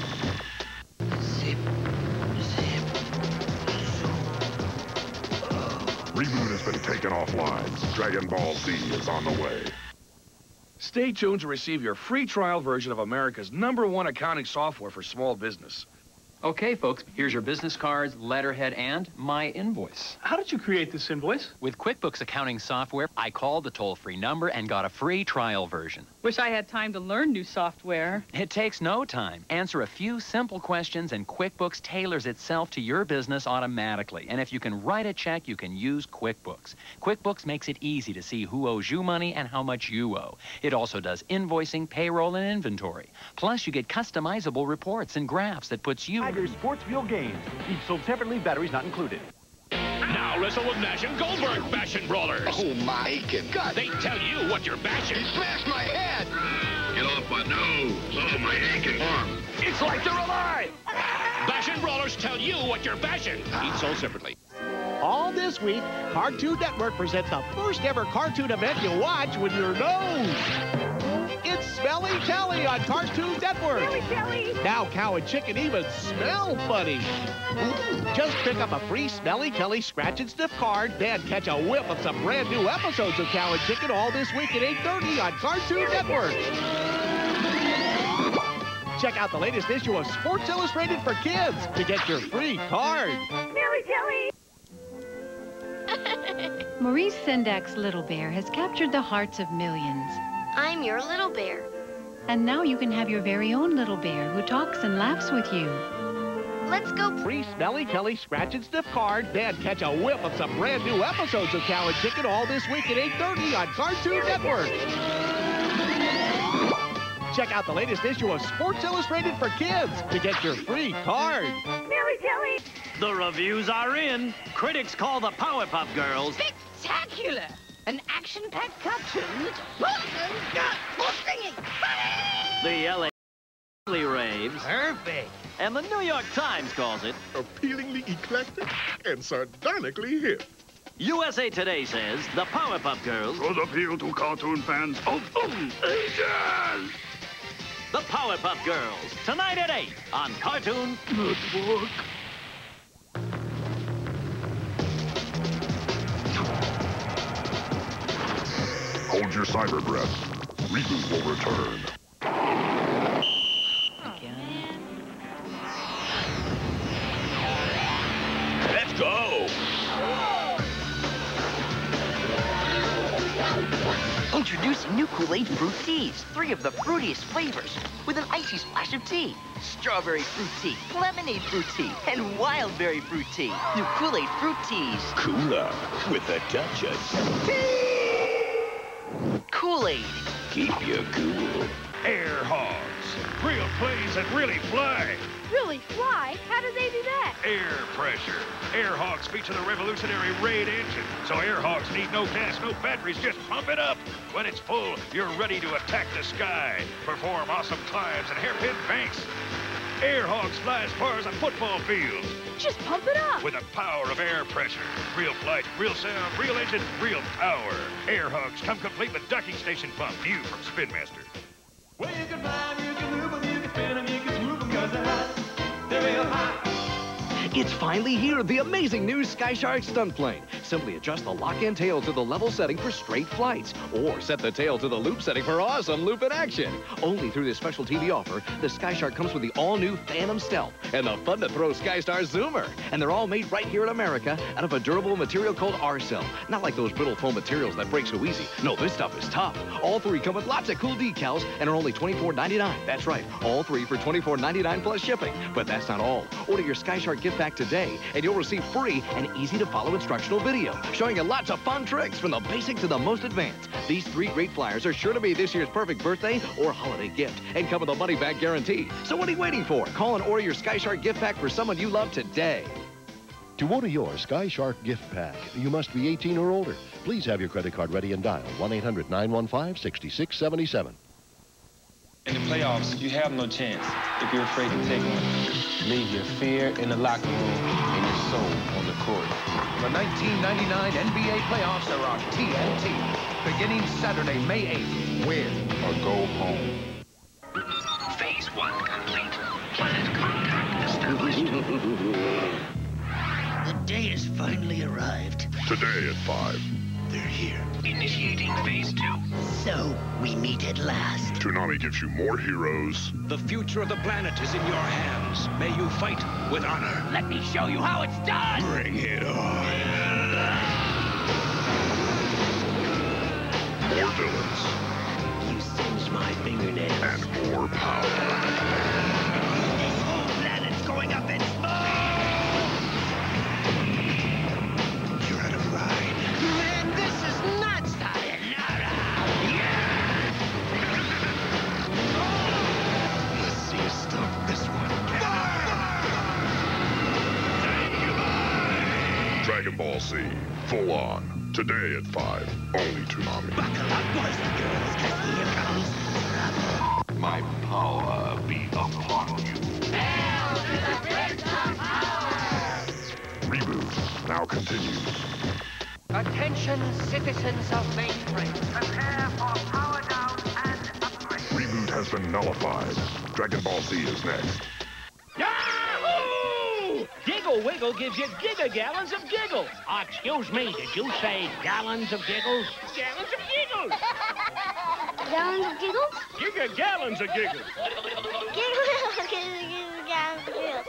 ReBoot has been taken offline. Dragon Ball Z is on the way. Stay tuned to receive your free trial version of America's #1 accounting software for small business. Okay, folks, here's your business cards, letterhead, and my invoice. How did you create this invoice? With QuickBooks accounting software, I called the toll-free number and got a free trial version. Wish I had time to learn new software. It takes no time. Answer a few simple questions and QuickBooks tailors itself to your business automatically. And if you can write a check, you can use QuickBooks. QuickBooks makes it easy to see who owes you money and how much you owe. It also does invoicing, payroll, and inventory. Plus, you get customizable reports and graphs that puts you... Tiger Sports Fuel Games. Each sold separately, batteries not included. Now wrestle with Nash and Goldberg, bashing brawlers. Oh, my God. They tell you what you're bashing. He smashed my head. Get off my nose. Oh, my aching arm. It's like they're alive. Bashing brawlers tell you what you're bashing. Each sold separately. All this week, Cartoon Network presents the first ever cartoon event you watch with your nose. It's Smelly Telly on Cartoon Network. Smelly Telly. Now Cow and Chicken even smell funny. Just pick up a free Smelly Telly scratch and sniff card, then catch a whiff of some brand new episodes of Cow and Chicken all this week at 8:30 on Cartoon Network. Check out the latest issue of Sports Illustrated for Kids to get your free card. Smelly Telly. Maurice Sendak's Little Bear has captured the hearts of millions. I'm your little bear. And now you can have your very own little bear who talks and laughs with you. Let's go. Free Smelly Telly scratch and sniff card, then catch a whiff of some brand new episodes of Cow and Chicken all this week at 8:30 on Cartoon Network. Check out the latest issue of Sports Illustrated for Kids to get your free card. Smelly Telly. The reviews are in. Critics call the Powerpuff Girls Spectacular. An action-packed cartoon. the LA raves. Perfect. And the New York Times calls it appealingly eclectic and sardonically hip. USA Today says the Powerpuff Girls Could appeal to cartoon fans of ages. The Powerpuff Girls, tonight at 8 on Cartoon Network. Hold your cyber breath. ReBoot will return. Let's go. Introducing new Kool-Aid Fruit Teas. 3 of the fruitiest flavors with an icy splash of tea. Strawberry Fruit Tea, Lemonade Fruit Tea, and Wildberry Fruit Tea. New Kool-Aid Fruit Teas. Cooler with a touch of tea. Kool-Aid. Keep you cool. Air hogs. Real planes that really fly. Really fly? How do they do that? Air pressure. Air hogs feature the revolutionary Raid engine. So air hogs need no gas, no batteries, just pump it up. When it's full, you're ready to attack the sky, perform awesome climbs and hairpin banks. Air hogs fly as far as a football field. Just pump it up. With the power of air pressure. Real flight, real sound, real engine, real power. Air hogs come complete with docking station pump. New from Spin Master. Well, you can fly 'em, you can move 'em, you can spin 'em, you can swoop 'em, 'cause they're hot. They're real hot. It's finally here, the amazing new Skyshark stunt plane. Simply adjust the lock-in tail to the level setting for straight flights, or set the tail to the loop setting for awesome loop-in action. Only through this special TV offer, the Skyshark comes with the all-new Phantom Stealth and the fun-to-throw Skystar Zoomer. And they're all made right here in America out of a durable material called R-Cell. Not like those brittle foam materials that break so easy. No, this stuff is tough. All 3 come with lots of cool decals and are only $24.99. That's right, all 3 for $24.99 plus shipping. But that's not all. Order your Skyshark gift pack today, and you'll receive free and easy-to-follow instructional video showing you lots of fun tricks from the basic to the most advanced. These 3 great flyers are sure to be this year's perfect birthday or holiday gift and come with a money-back guarantee. So what are you waiting for? Call and order your Skyshark gift pack for someone you love today. To order your Skyshark gift pack, you must be 18 or older. Please have your credit card ready and dial 1-800-915-6677. In the playoffs, you have no chance if you're afraid to take one. Leave your fear in the locker room and your soul on the court. The 1999 NBA playoffs are on TNT. Beginning Saturday, May 8th. Win or go home. Phase 1 complete. Planet contact established. The day has finally arrived. Today at 5. they're here. Initiating phase 2. So, we meet at last. Toonami gives you more heroes. The future of the planet is in your hands. May you fight with honor. Let me show you how it's done. Bring it on. More villains. You singe my fingernails. And more power. This whole planet's going up in smoke! You're out of line. Man, this is nuts! Sayonara! Let's see you stop this one. Dragon Ball Z. Full on. Today at 5. Only Toonami. Buckle up, boys and girls, 'cause here comes trouble. My power be upon you. ReBoot now continues. Attention, citizens of Mainframe. Prepare for power down and upgrade. ReBoot has been nullified. Dragon Ball Z is next. Yahoo! Giggle Wiggle gives you gigagallons of giggles. Excuse me, did you say gallons of giggles? Gallons of giggles! Gallons of giggles? Gigagallons of giggles. Gallons of giggles.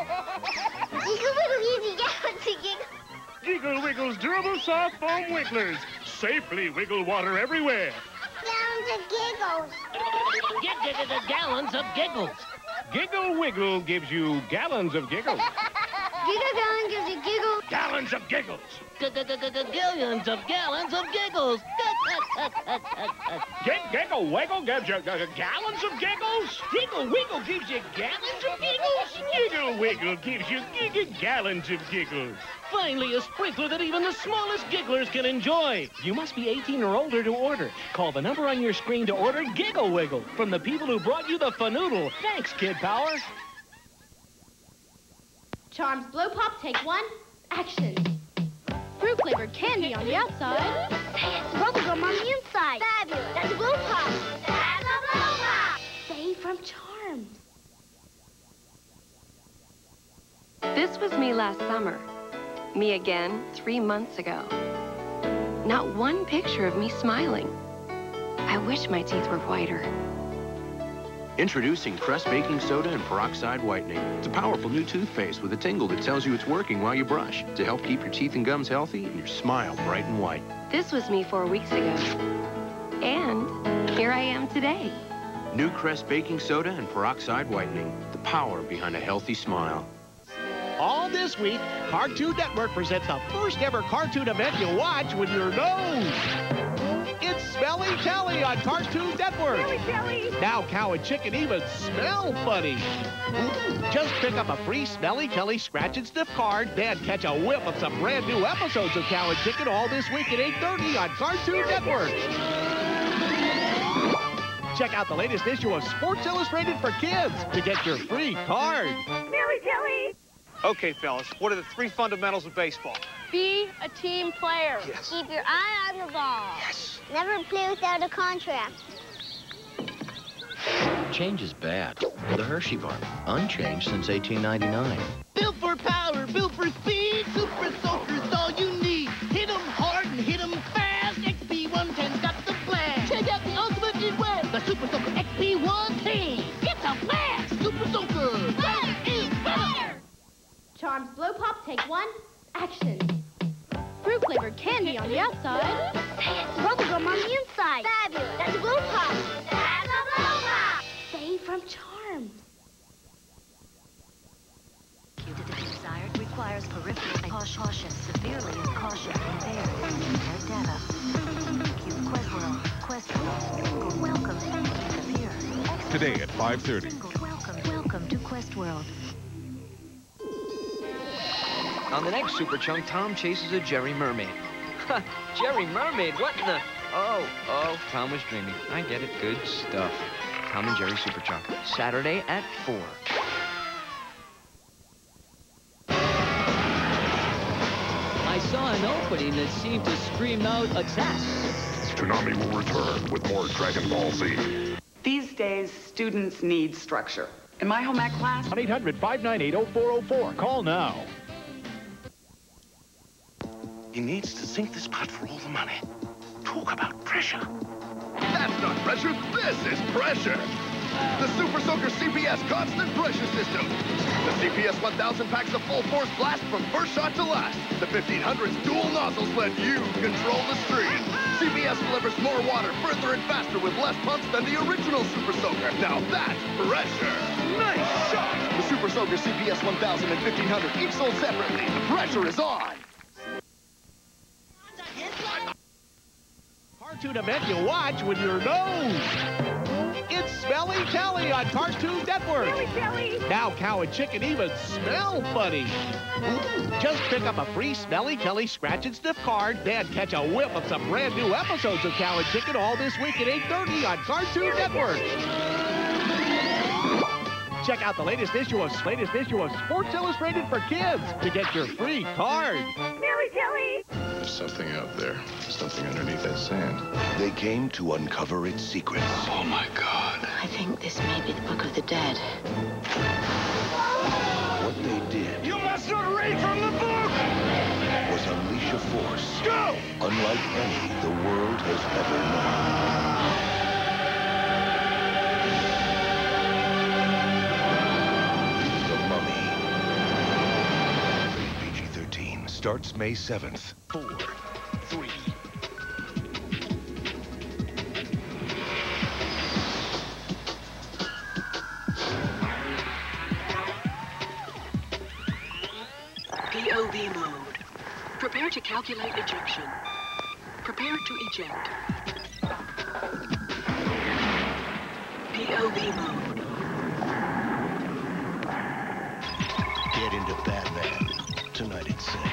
Giggle Wiggle's durable soft foam wigglers. Safely wiggle water everywhere. Gallons of giggles. Gallons of giggles. Giggle Wiggle gives you gallons of giggles. Gigagallon gives you giggles. Gallons of giggles. Gillions of gallons of giggles. Giggle Wiggle gives you gallons of giggles. Giggle Wiggle gives you gallons of giggles. Giggle Wiggle gives you gallons of giggles. Finally, a sprinkler that even the smallest gigglers can enjoy. You must be 18 or older to order. Call the number on your screen to order Giggle Wiggle from the people who brought you the fanoodle. Thanks, Kid Power. Charms Blow Pop, take 1. Action. Fruit-flavored candy on the outside. Bubblegum on the inside. Fabulous. That's a Blow Pop. That's a Blow Pop. Say from Charms. This was me last summer. Me again 3 months ago. Not one picture of me smiling. I wish my teeth were whiter. Introducing Crest Baking Soda and Peroxide Whitening. It's a powerful new toothpaste with a tingle that tells you it's working while you brush to help keep your teeth and gums healthy and your smile bright and white. This was me 4 weeks ago. And here I am today. New Crest Baking Soda and Peroxide Whitening. The power behind a healthy smile. All this week, Cartoon Network presents the first ever cartoon event you watch with your nose. It's Smelly Kelly on Cartoon Network. Smelly Kelly. Now Cow and Chicken even smell funny. Just pick up a free Smelly Kelly Scratch and Sniff card, then catch a whiff of some brand new episodes of Cow and Chicken all this week at 8:30 on Cartoon Network. Check out the latest issue of Sports Illustrated for Kids to get your free card. Smelly Kelly. Okay, fellas, what are the 3 fundamentals of baseball? Be a team player. Yes. Keep your eye on the ball. Yes. Never play without a contract. Change is bad. The Hershey bar, unchanged since 1899. Built for power, built for speed, Super Soaker's all you need. Hit 'em hard and hit 'em fast. XP110's got the blast. Check out the ultimate in web, the Super Soaker XP110. It's a blast. Super Soaker. Better is better. Charms Blow Pop, take 1. Action. Fruit-flavored candy on the outside. Bubblegum on the inside. Fabulous. That's a Blow Pop. That's a Blow Pop. Say from Charms. Desired requires peripheral caution, severely caution impaired. Impaired data. Quest World. Welcome to here. Today at 5:30. Welcome to Quest World. On the next Super Chunk, Tom chases a Jerry Mermaid. Ha! Jerry Mermaid? What in the... Oh, Tom was dreaming. I get it. Good stuff. Tom and Jerry Super Chunk. Saturday at 4. I saw an opening that seemed to scream out attack. Toonami will return with more Dragon Ball Z. These days, students need structure. In my home ec class... 1-800-598-0404. Call now. He needs to sink this pot for all the money. Talk about pressure. That's not pressure. This is pressure. The Super Soaker CPS Constant Pressure System. The CPS 1000 packs a full force blast from first shot to last. The 1500's dual nozzles let you control the stream. CPS delivers more water further and faster with less pumps than the original Super Soaker. Now that's pressure. Nice shot. The Super Soaker CPS 1000 and 1500 each sold separately. The pressure is on. Cartoon event you watch with your nose. It's Smelly Kelly on Cartoon Network. Smelly Kelly. Now cow and chicken even smell funny. Just pick up a free Smelly Kelly Scratch and Sniff card, then catch a whiff of some brand new episodes of Cow and Chicken all this week at 8:30 on Cartoon Network. Check out the latest issue of Sports Illustrated for Kids to get your free card. Smelly Kelly. There's something out there. Something underneath that sand. They came to uncover its secrets. Oh, my God. I think this may be the Book of the Dead. What they did... You must not read from the book! ...was unleash a force... Go! ...unlike any the world has ever known. The Mummy. PG-13 starts May 7th. 4, 3... POV mode. Prepare to calculate ejection. Prepare to eject. POV mode. Get into Batman tonight at 6.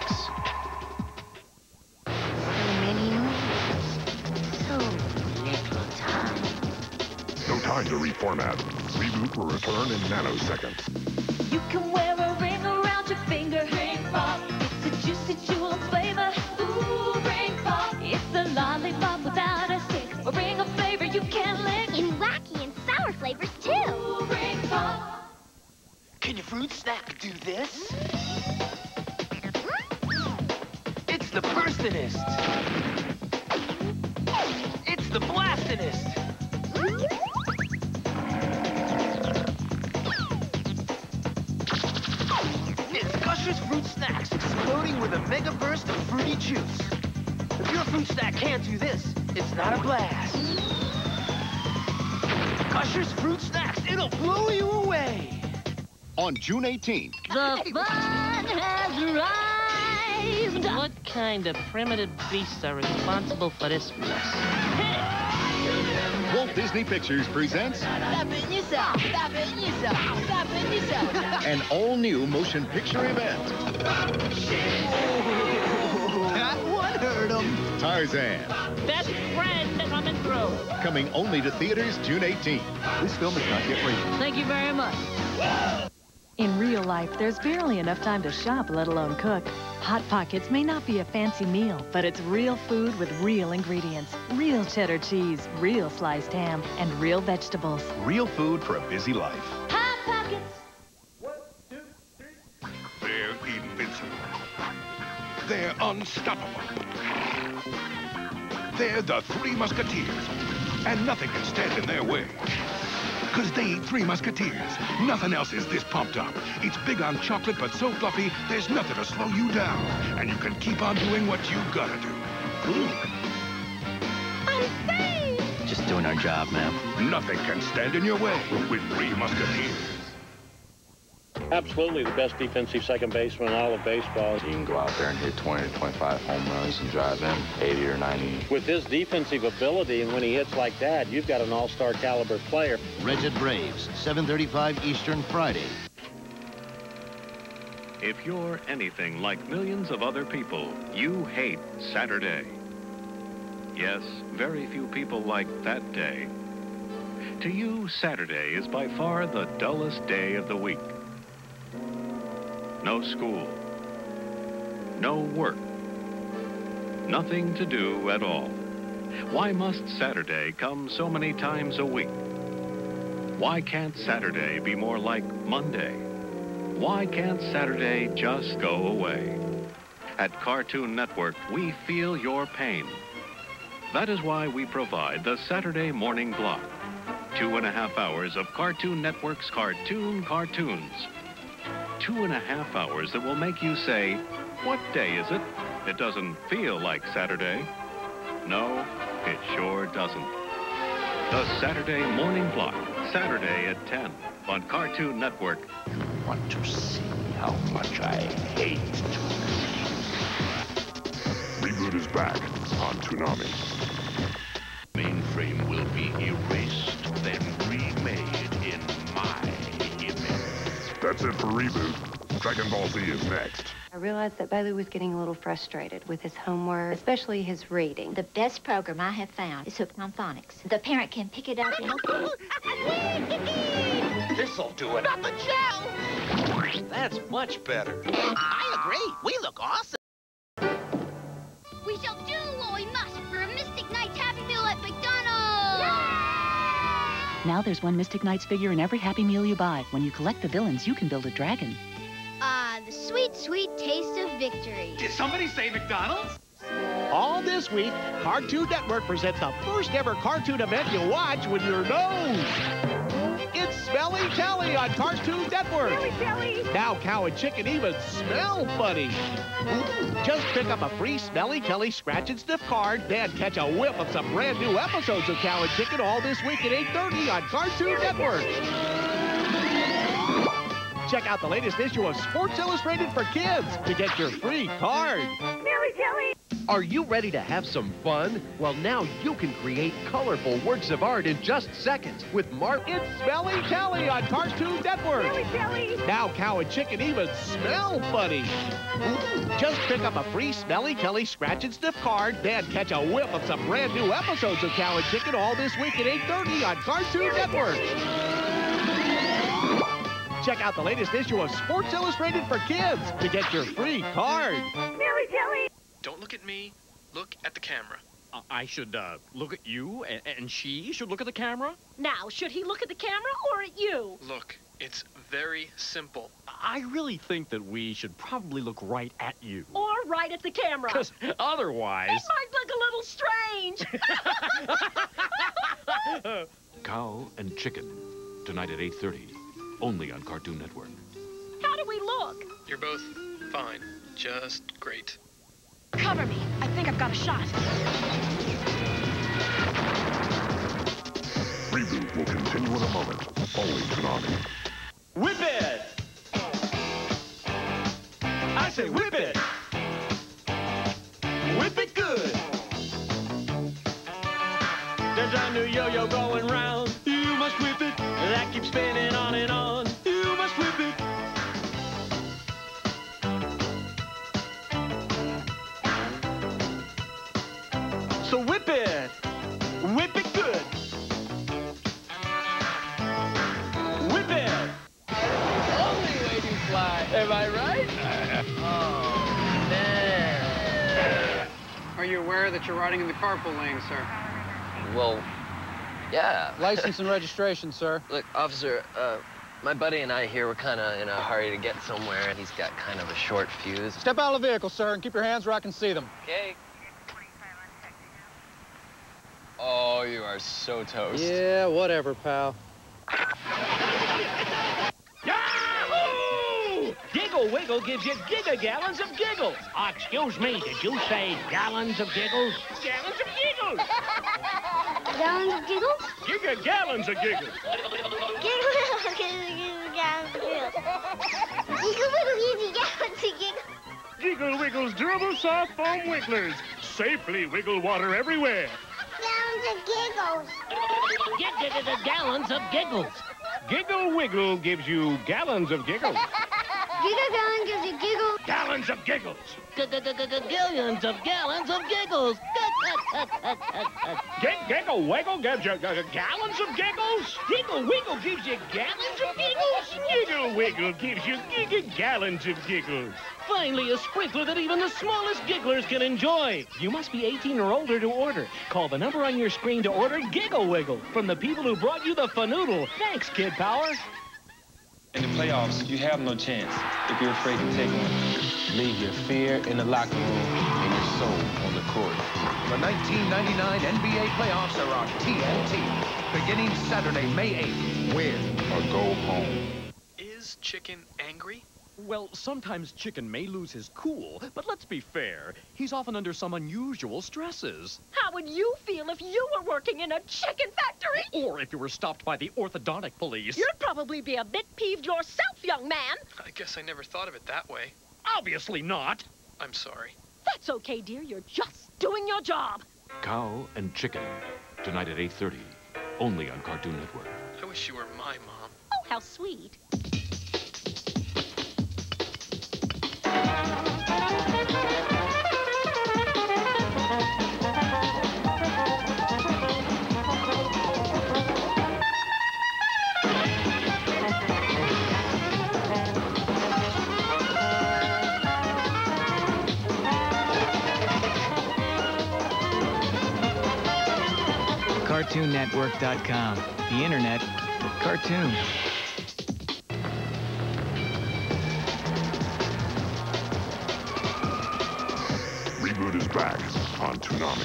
So little time. No time to reformat. Reboot will return in nanoseconds. You can wear a ring around your finger. Ring pop. It's a juicy jewel flavor. Ooh, ring pop. It's a lollipop without a stick. A ring of flavor you can't lick. In wacky and sour flavors too. Ooh, ring pop. Can your fruit snack do this? It's the burstinest. It's the blastinest. It's Gushers Fruit Snacks exploding with a mega burst of fruity juice. If your fruit snack can't do this, it's not a blast. Gushers Fruit Snacks, it'll blow you away. On June 18th. The fun has arrived. What kind of primitive beasts are responsible for this mess? Walt Disney Pictures presents Stop it yourself. Stop it yourself. Stop it yourself. an all-new motion picture event. That one hurt him. Tarzan. Best friend coming through. Coming only to theaters June 18th. This film is not yet rated. Thank you very much. In real life, there's barely enough time to shop, let alone cook. Hot Pockets may not be a fancy meal, but it's real food with real ingredients. Real cheddar cheese, real sliced ham, and real vegetables. Real food for a busy life. Hot Pockets. They're invincible. They're unstoppable. They're the Three Musketeers, and nothing can stand in their way. Because they eat Three Musketeers. Nothing else is this pumped up. It's big on chocolate, but so fluffy, there's nothing to slow you down. And you can keep on doing what you gotta do. I'm safe. Just doing our job, ma'am. Nothing can stand in your way with Three Musketeers. Absolutely the best defensive second baseman in all of baseball. You can go out there and hit 20 to 25 home runs and drive in 80 or 90. With his defensive ability, and when he hits like that, you've got an all-star caliber player. Reds Braves, 7:35 Eastern Friday. If you're anything like millions of other people, you hate Saturday. Yes, very few people like that day. To you, Saturday is by far the dullest day of the week. No school. No work. Nothing to do at all. Why must Saturday come so many times a week? Why can't Saturday be more like Monday? Why can't Saturday just go away? At Cartoon Network, we feel your pain. That is why we provide the Saturday morning block. 2.5 hours of Cartoon Network's cartoons. 2.5 hours that will make you say, what day is it? It doesn't feel like Saturday. No, it sure doesn't. The Saturday morning block, Saturday at 10 on Cartoon Network. You want to see how much I hate ReBoot is back on Toonami. Mainframe will be erased, then remade in my image. That's it for ReBoot. Dragon Ball Z is next. I realized that Bailey was getting a little frustrated with his homework, especially his reading. The best program I have found is Hooked on Phonics. The parent can pick it up and... This'll do it. Not the gel! That's much better. I agree. We look awesome. We shall do what we must for a Mystic Knights Happy Meal at McDonald's! Yay! Now there's one Mystic Knights figure in every Happy Meal you buy. When you collect the villains, you can build a dragon. The sweet, sweet taste of victory. Did somebody say McDonald's? All this week, Cartoon Network presents the first ever cartoon event you watch with your nose. It's Smelly Telly on Cartoon Network. Smelly Telly. Now Cow and Chicken even smell funny. Just pick up a free Smelly Telly scratch and sniff card, then catch a whiff of some brand new episodes of Cow and Chicken all this week at 8:30 on Cartoon Network. Check out the latest issue of Sports Illustrated for Kids to get your free card. Smelly Telly. Are you ready to have some fun? Well, now you can create colorful works of art in just seconds with It's Smelly Telly on Cartoon Network. Smelly Telly. Now Cow and Chicken even smell funny. Just pick up a free Smelly Telly scratch and sniff card, then catch a whiff of some brand new episodes of Cow and Chicken all this week at 8:30 on Cartoon Network. Check out the latest issue of Sports Illustrated for Kids to get your free card. Smelly Telly. Don't look at me. Look at the camera. I should look at you, and she should look at the camera? Now, should he look at the camera or at you? Look, it's very simple. I really think that we should probably look right at you. Or right at the camera. Because otherwise... It might look a little strange. Cow and Chicken, tonight at 8:30, only on Cartoon Network. How do we look? You're both fine. Just great. Cover me. I think I've got a shot. ReBoot will continue in a moment. Only Toonami. Whip it! I say whip it! Whip it good! There's a new yo-yo going round. You must whip it. That keeps spinning on and on. You must whip it. So whip it. Whip it good. Whip it. Only way to fly. Am I right? Oh, man. Are you aware that you're riding in the carpool lane, sir? Well, yeah. License and registration, sir. Look, officer, my buddy and I here were kind of in a hurry to get somewhere, and he's got kind of a short fuse. Step out of the vehicle, sir, and keep your hands where I can see them. Okay. Oh, you are so toast. Yeah, whatever, pal. Yahoo! Giggle Wiggle gives you gigagallons of giggles. Excuse me, did you say gallons of giggles? Gallons of giggles! Gallons of giggles? Gigagallons of giggles. Giggle gallons of giggles. Giggle Wiggle gives you gallons of giggles. Giggle Wiggle's durable soft foam wigglers. Safely wiggle water everywhere. Gallons of giggles. Gallons of giggles. Giggle Wiggle gives you gallons of giggles. Gigagallon gives you giggles. Gallons of giggles. Gillions of gallons of giggles. Giggle Wiggle gives you gallons of giggles. Giggle Wiggle gives you gallons of giggles. Giggle Wiggle gives you gallons of giggles. Finally, a sprinkler that even the smallest gigglers can enjoy. You must be 18 or older to order. Call the number on your screen to order Giggle Wiggle from the people who brought you the fanoodle. Thanks, Kid Power. In the playoffs, you have no chance if you're afraid to take one. Leave your fear in the locker room and your soul on the court. The 1999 NBA playoffs are on TNT. Beginning Saturday, May 8th. Win or go home. Is Chicken angry? Well, sometimes Chicken may lose his cool, but let's be fair. He's often under some unusual stresses. How would you feel if you were working in a chicken factory? Or if you were stopped by the orthodontic police. You'd probably be a bit peeved yourself, young man. I guess I never thought of it that way. Obviously not. I'm sorry. That's okay, dear. You're just doing your job. Cow and Chicken, tonight at 8:30, only on Cartoon Network. I wish you were my mom. Oh, how sweet. CartoonNetwork.com. The internet for cartoons. ReBoot is back on Toonami.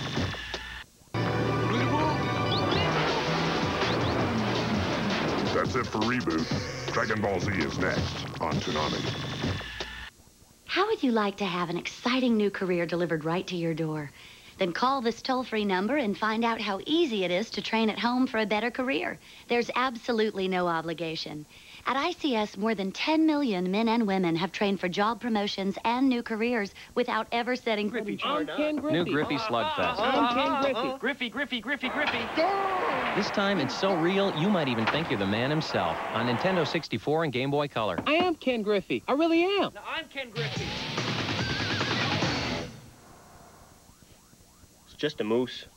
That's it for ReBoot. Dragon Ball Z is next on Toonami. How would you like to have an exciting new career delivered right to your door? Then call this toll-free number and find out how easy it is to train at home for a better career. There's absolutely no obligation. At ICS, more than 10 million men and women have trained for job promotions and new careers without ever setting foot in I'm Ken Griffey. New Griffey Slugfest. I'm Ken Griffey. Griffey. This time it's so real, you might even think you're the man himself. On Nintendo 64 and Game Boy Color. I am Ken Griffey. I really am. No, I'm Ken Griffey. It's just a moose.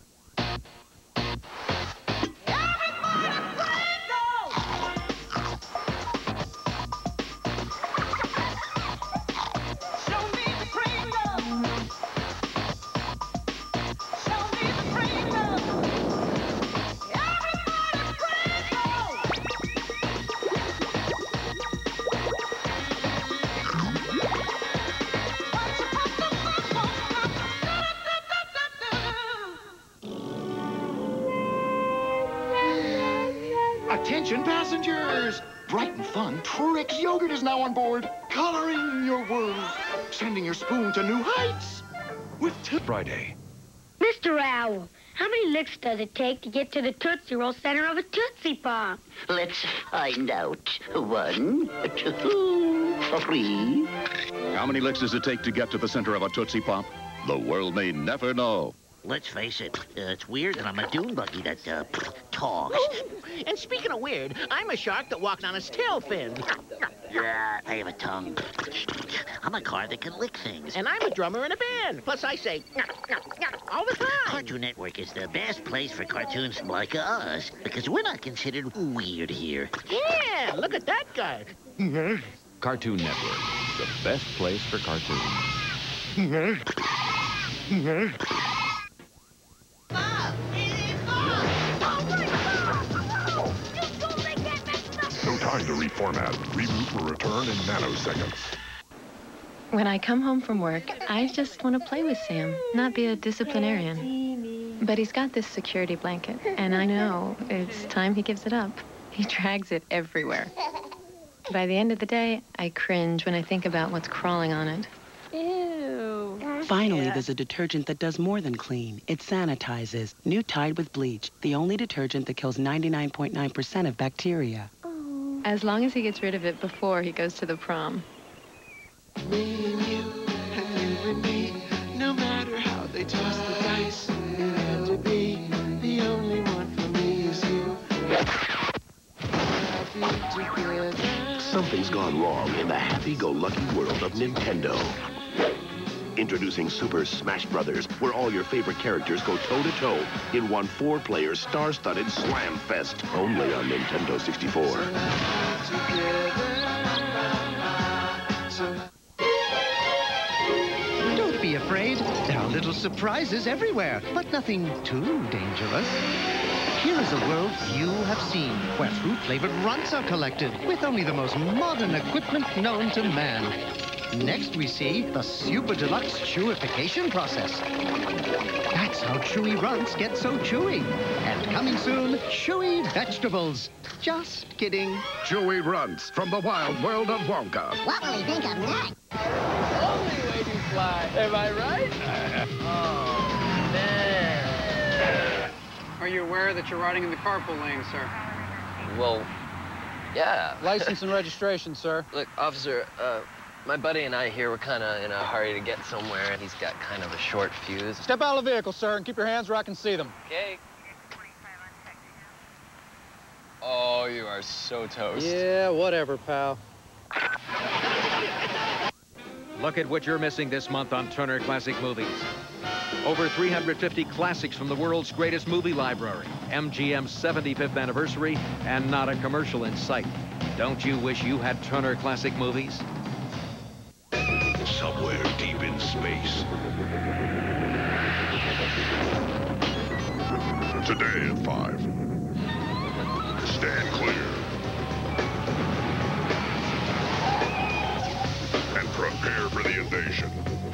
Attention passengers! Bright and fun, Trix Yogurt is now on board, coloring your world, sending your spoon to new heights. With Friday. Mr. Owl, how many licks does it take to get to the Tootsie Roll center of a Tootsie Pop? Let's find out. 1, 2, 3. How many licks does it take to get to the center of a Tootsie Pop? The world may never know. Let's face it, it's weird that I'm a dune buggy that, talks. And speaking of weird, I'm a shark that walked on its tail fin. Yeah, I have a tongue. I'm a car that can lick things. And I'm a drummer in a band. Plus, I say all the time. Cartoon Network is the best place for cartoons like us, because we're not considered weird here. Yeah, look at that guy. Cartoon Network, the best place for cartoons. No time to reformat. ReBoot will return in nanoseconds. When I come home from work, I just want to play with Sam, not be a disciplinarian. But he's got this security blanket, and I know it's time he gives it up. He drags it everywhere. By the end of the day, I cringe when I think about what's crawling on it. Ew. Finally, there's a detergent that does more than clean. It sanitizes. New Tide with bleach, the only detergent that kills 99.9% of bacteria. As long as he gets rid of it before he goes to the prom. Me and you and me, no matter how they toss the dice, it had to be the only one for me is you. Something's gone wrong in the happy-go-lucky world of Nintendo. Introducing Super Smash Brothers, where all your favorite characters go toe-to-toe in one 4-player star-studded slam fest, only on Nintendo 64. Don't be afraid. There are little surprises everywhere, but nothing too dangerous. Here is a world few have seen, where fruit-flavored runts are collected, with only the most modern equipment known to man. Next, we see the super deluxe chewification process. That's how chewy runts get so chewy. And coming soon, chewy vegetables. Just kidding. Chewy runts from the wild world of Wonka. What will he think of next? Only way to fly. Am I right? Oh, man. Are you aware that you're riding in the carpool lane, sir? Well, yeah. License and registration, sir. Look, officer, my buddy and I here, we're kind of in a hurry to get somewhere, and he's got kind of a short fuse. Step out of the vehicle, sir, and keep your hands where I can see them. Okay. Oh, you are so toast. Yeah, whatever, pal. Look at what you're missing this month on Turner Classic Movies. Over 350 classics from the world's greatest movie library, MGM's 75th anniversary, and not a commercial in sight. Don't you wish you had Turner Classic Movies? Somewhere deep in space. Today at 5. Stand clear. And prepare for the invasion.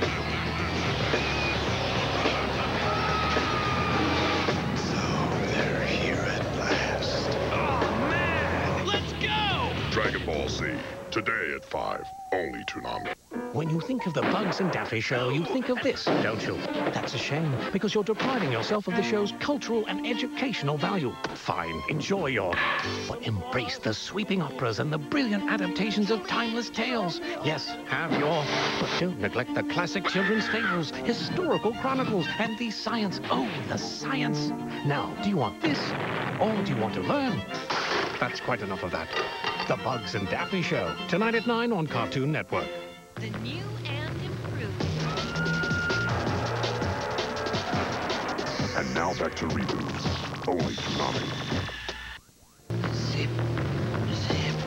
They're here at last. Oh, man! Let's go! Dragon Ball Z. Today at 5. Only Toonami. When you think of the Bugs and Daffy show, you think of this, don't you? That's a shame, because you're depriving yourself of the show's cultural and educational value. Fine, enjoy your... but embrace the sweeping operas and the brilliant adaptations of timeless tales. Yes, have your... but don't neglect the classic children's fables, historical chronicles, and the science. Oh, the science. Now, do you want this, or do you want to learn? That's quite enough of that. The Bugs and Daffy Show, tonight at 9 on Cartoon Network. The new and improved. And now back to ReBoot. Only Toonami. Zip, zip,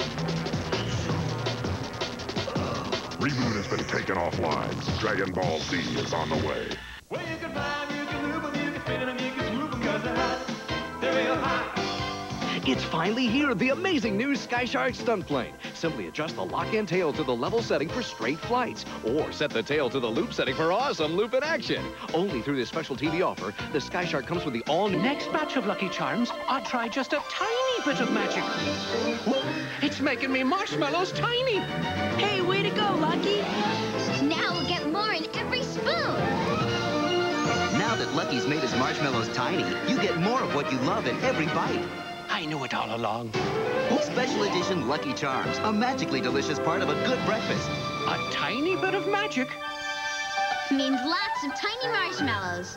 ReBoot has been taken offline. Dragon Ball Z is on the way. Well, you can fly 'em, you can move 'em, you can spin 'em, you can swoop 'em, 'cause they're hot. They're real hot. It's finally here, the amazing new Sky Shark stunt plane. Simply adjust the lock-in tail to the level setting for straight flights, or set the tail to the loop setting for awesome loop-in action. Only through this special TV offer, the Sky Shark comes with the all-new... Next batch of Lucky Charms, I'll try just a tiny bit of magic. It's making me marshmallows tiny. Hey, way to go, Lucky. Now we'll get more in every spoon. Now that Lucky's made his marshmallows tiny, you get more of what you love in every bite. I knew it all along. Special edition Lucky Charms, a magically delicious part of a good breakfast. A tiny bit of magic means lots of tiny marshmallows.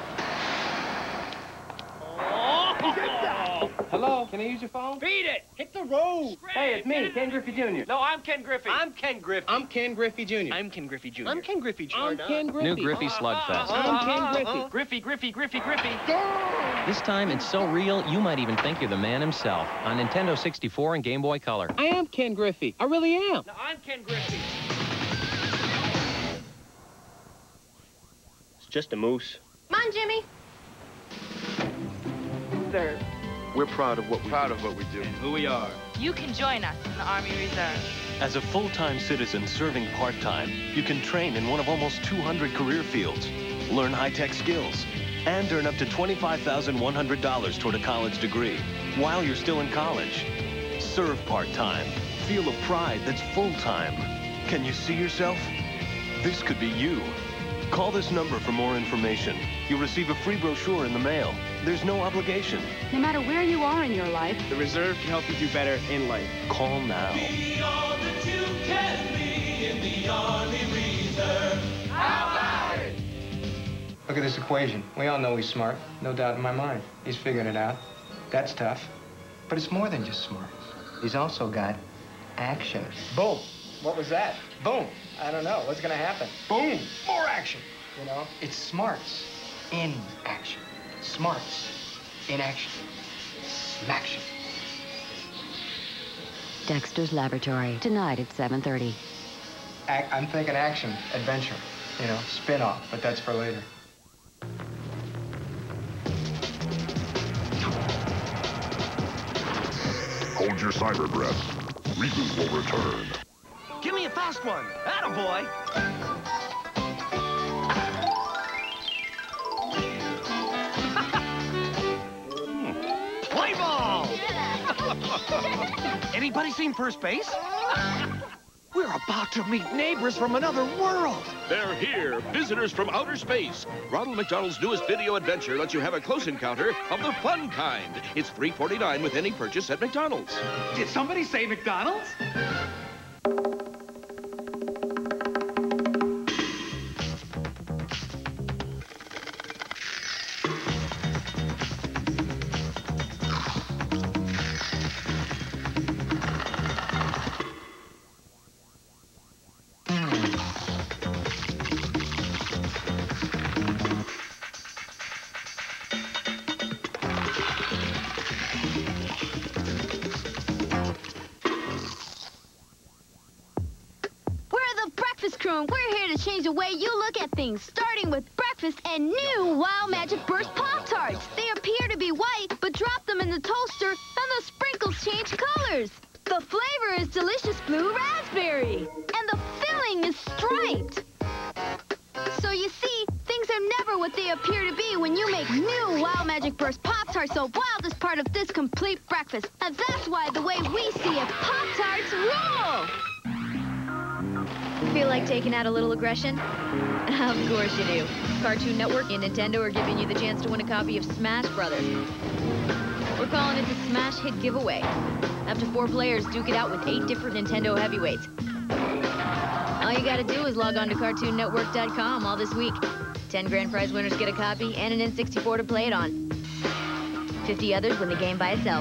Hello, can I use your phone? Beat it! Hit the road! Hey, it's me, Ken Griffey Jr. No, I'm Ken Griffey. I'm Ken Griffey. I'm Ken Griffey Jr. I'm Ken Griffey Jr. I'm Ken Griffey Jr. I'm Ken Griffey. New Griffey Slugfest. I'm Ken Griffey. Griffey. This time, it's so real, you might even think you're the man himself. On Nintendo 64 and Game Boy Color. I am Ken Griffey. I really am. No, I'm Ken Griffey. It's just a moose. Come on, Jimmy. There. We're proud of what we do. Who we are. You can join us in the Army Reserve. As a full-time citizen serving part-time, you can train in one of almost 200 career fields, learn high-tech skills, and earn up to $25,100 toward a college degree while you're still in college. Serve part-time. Feel a pride that's full-time. Can you see yourself? This could be you. Call this number for more information. You'll receive a free brochure in the mail. There's no obligation. No matter where you are in your life, the Reserve can help you do better in life. Call now. Be all that you can be in the Army Reserve. How about it? Look at this equation. We all know he's smart. No doubt in my mind. He's figuring it out. That's tough. But it's more than just smart. He's also got action. Boom. What was that? Boom. I don't know. What's going to happen? Boom. More action. You know, it's smarts in action. Smarts in action. Smaction. Dexter's Laboratory, tonight at 7:30. I'm thinking action, adventure. You know, spin-off, but that's for later. Hold your cyber breath. ReBoot will return. Give me a fast one. Attaboy. Play ball! Anybody seen first base? We're about to meet neighbors from another world. They're here, visitors from outer space. Ronald McDonald's newest video adventure lets you have a close encounter of the fun kind. It's $3.49 with any purchase at McDonald's. Did somebody say McDonald's? We're here to change the way you look at things, starting with breakfast and new Wild Magic Burst Pop-Tarts. They appear to be white, but drop them in the toaster and the sprinkles change colors. The flavor is delicious blue raspberry, and the filling is striped. So you see, things are never what they appear to be when you make new Wild Magic Burst Pop-Tarts the wildest part of this complete breakfast. And that's why the way we see it, Pop-Tarts rule! Feel like taking out a little aggression? Of course you do. Cartoon Network and Nintendo are giving you the chance to win a copy of Smash Brothers. We're calling it the Smash Hit Giveaway. Up to 4 players duke it out with 8 different Nintendo heavyweights. All you gotta do is log on to CartoonNetwork.com all this week. 10 grand prize winners get a copy and an N64 to play it on. 50 others win the game by itself.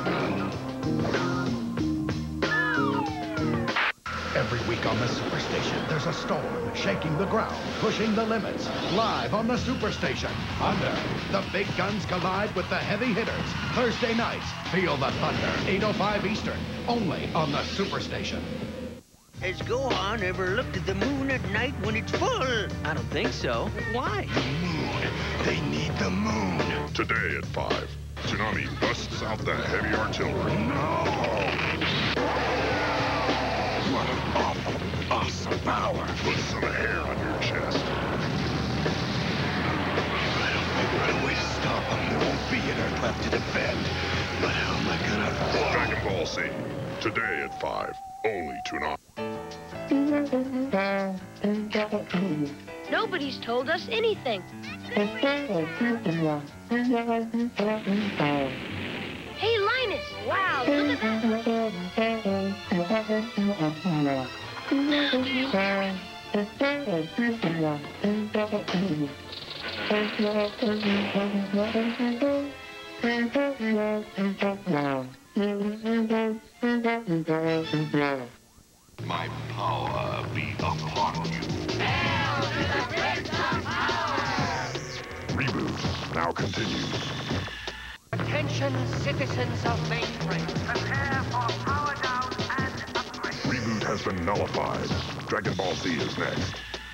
Every week on the Superstation, there's a storm shaking the ground, pushing the limits. Live on the Superstation, Thunder. The big guns collide with the heavy hitters. Thursday nights, feel the thunder. 8:05 Eastern, only on the Superstation. Has Gohan ever looked at the moon at night when it's full? I don't think so. Why? The moon. They need the moon. Today at 5, Toonami busts out the heavy artillery. No! What an awful, awesome power. Put some hair on your chest. I don't figure out a way to stop them. There won't be an Earth left to defend. But how am I gonna... Dragon Ball Z. Today at 5. Only Toonami. Nobody's told us anything. Hey, Linus! Wow, look at My power be upon you. Reboot now continues. Attention, citizens of Mainframe. Prepare for power down and upgrade. Reboot has been nullified. Dragon Ball Z is next.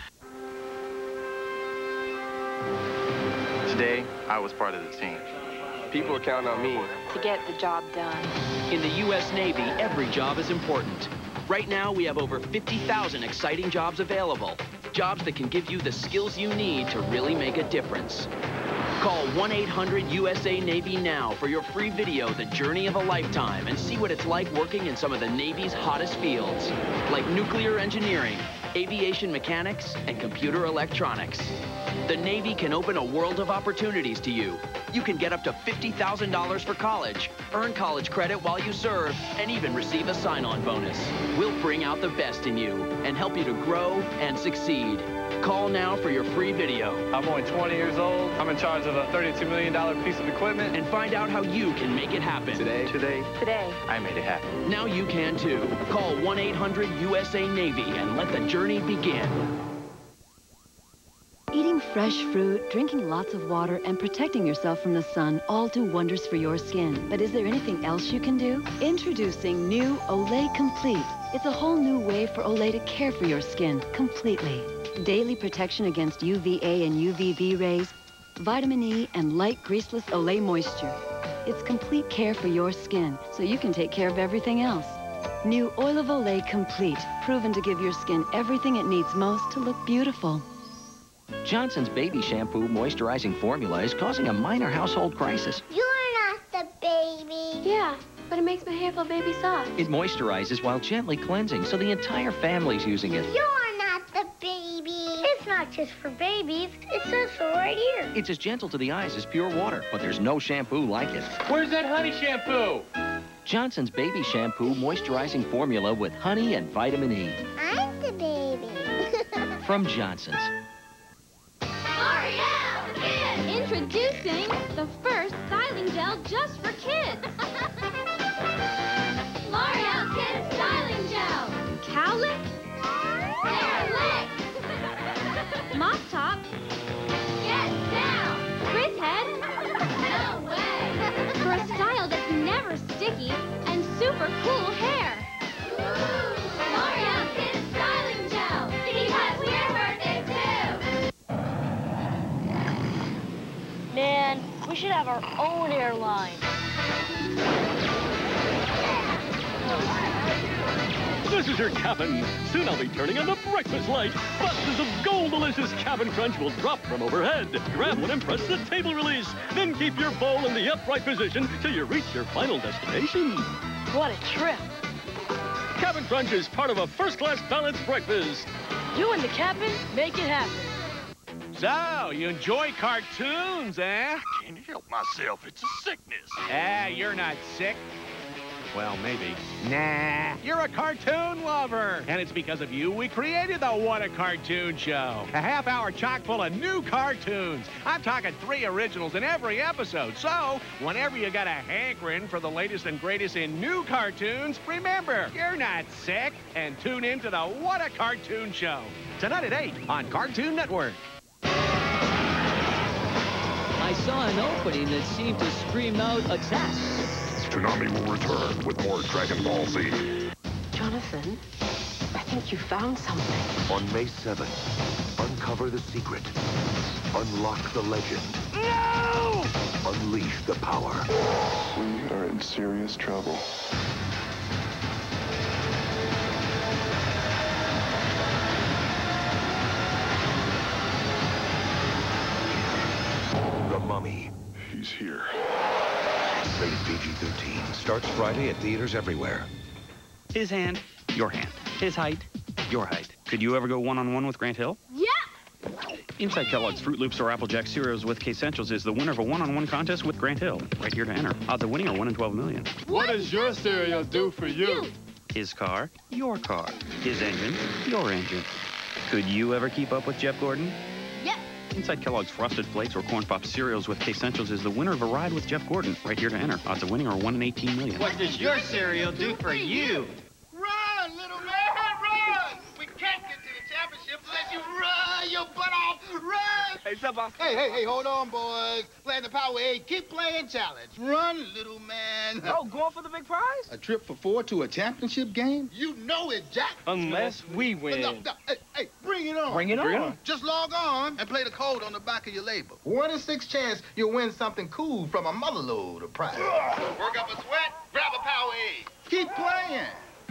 Today, I was part of the team. People are counting on me To get the job done. In the U.S. Navy, every job is important. Right now, we have over 50,000 exciting jobs available. Jobs that can give you the skills you need to really make a difference. Call 1-800-USA-NAVY now for your free video, The Journey of a Lifetime, and see what it's like working in some of the Navy's hottest fields, like nuclear engineering, aviation mechanics, and computer electronics. The Navy can open a world of opportunities to you. You can get up to $50,000 for college, earn college credit while you serve, and even receive a sign-on bonus. We'll bring out the best in you and help you to grow and succeed. Call now for your free video. I'm only 20 years old. I'm in charge of a $32 million piece of equipment. And find out how you can make it happen. Today, Today. I made it happen. Now you can too. Call 1-800-USA-NAVY and let the journey begin. Eating fresh fruit, drinking lots of water, and protecting yourself from the sun all do wonders for your skin. But is there anything else you can do? Introducing new Olay Complete. It's a whole new way for Olay to care for your skin completely. Daily protection against UVA and UVB rays, vitamin E, and light greaseless Olay moisture. It's complete care for your skin, so you can take care of everything else. New Oil of Olay Complete, proven to give your skin everything it needs most to look beautiful. Johnson's baby shampoo moisturizing formula is causing a minor household crisis. You're not the baby. Yeah, but it makes my hair feel baby soft. It moisturizes while gently cleansing, so the entire family's using it. You're not the baby. It's not just for babies. It's also right here. It's as gentle to the eyes as pure water, but there's no shampoo like it. Where's that honey shampoo? Johnson's baby shampoo moisturizing formula with honey and vitamin E. I'm the baby. From Johnson's. Introducing the first styling gel just for kids. L'Oreal Kids Styling Gel. Cowlick. Hair lick. Mop top. Get down. Frizz head. No way. For a style that's never sticky and super cool hair. L'Oreal Kids Styling Gel. Because we're worth it too. Man, we should have our own airline. This is your cabin. Soon I'll be turning on the breakfast light. Boxes of Gold Delicious Cabin Crunch will drop from overhead. Grab one and press the table release. Then keep your bowl in the upright position till you reach your final destination. What a trip. Cabin Crunch is part of a first-class balanced breakfast. You and the captain make it happen. So, you enjoy cartoons, eh? I can't help myself. It's a sickness. Ah, you're not sick. Well, maybe. Nah, you're a cartoon lover. And it's because of you we created the What a Cartoon Show. A half-hour chock full of new cartoons. I'm talking 3 originals in every episode. So, whenever you got a hankering for the latest and greatest in new cartoons, remember, you're not sick. And tune in to the What a Cartoon Show. Tonight at 8 on Cartoon Network. I saw an opening that seemed to scream out attack. Toonami will return with more Dragon Ball Z. Jonathan, I think you found something. On May 7th, uncover the secret. Unlock the legend. No! Unleash the power. We are in serious trouble. The Mummy. He's here. Rated PG-13. Starts Friday at theaters everywhere. His hand, your hand. His height, your height. Could you ever go one-on-one with Grant Hill? Yeah! Inside Kellogg's Fruit Loops or Applejack cereals with K-Centrals is the winner of a one-on-one contest with Grant Hill. Right here to enter. Odds of winning are 1 in 12 million. What does your cereal do for you? His car, your car. His engine, your engine. Could you ever keep up with Jeff Gordon? Yep. Inside Kellogg's Frosted Flakes or Corn Pop cereals with K-Centrals is the winner of a ride with Jeff Gordon. Right here to enter. Odds of winning are 1 in 18 million. What does your cereal do for you? Run, little man, run! We can't get to the championship unless you run your butt off. Run! Hey, stop off. Hey, hold on, boys. Playing the Power 8. Keep playing challenge. Run, little man. Oh, going for the big prize? A trip for 4 to a championship game? You know it, Jack. Unless we win. No, hey, bring it on. Bring it on. Just log on and play the code on the back of your label. 1 in 6 chance you'll win something cool from a mother load of prize. Work up a sweat, grab a Power 8. Keep playing.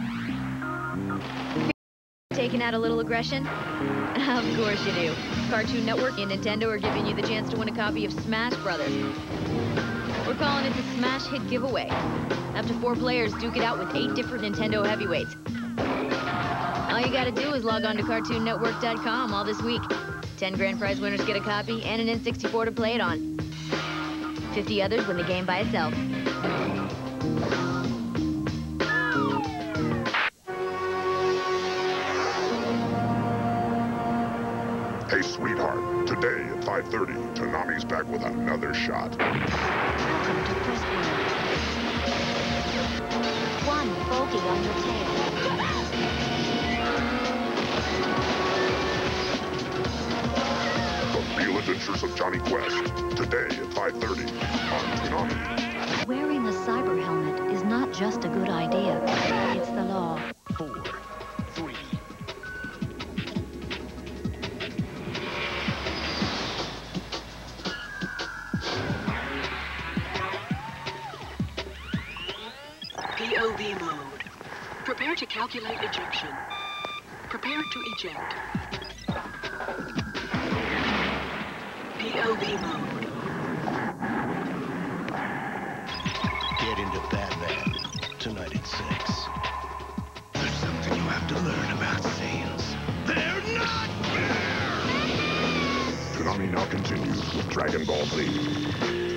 Taking out a little aggression? Of course you do. Cartoon Network and Nintendo are giving you the chance to win a copy of Smash Brothers. We're calling it the Smash Hit Giveaway. Up to 4 players duke it out with 8 different Nintendo heavyweights. All you gotta do is log on to CartoonNetwork.com all this week. 10 grand prize winners get a copy and an N64 to play it on. 50 others win the game by itself. Hey, sweetheart. Today at 5:30, Toonami's back with another shot. Welcome to Press 1. 1 bogey on your tail. The Real Adventures of Johnny Quest. Today at 5:30 on Toonami. Wearing a cyber helmet is not just a good idea. It's the law. 4, 3. POV mode. Prepare to calculate ejection. Prepare to eject. POV mode. Get into Batman tonight at 6. There's something you have to learn about Saiyans. They're not fair! Toonami now continues with Dragon Ball Z.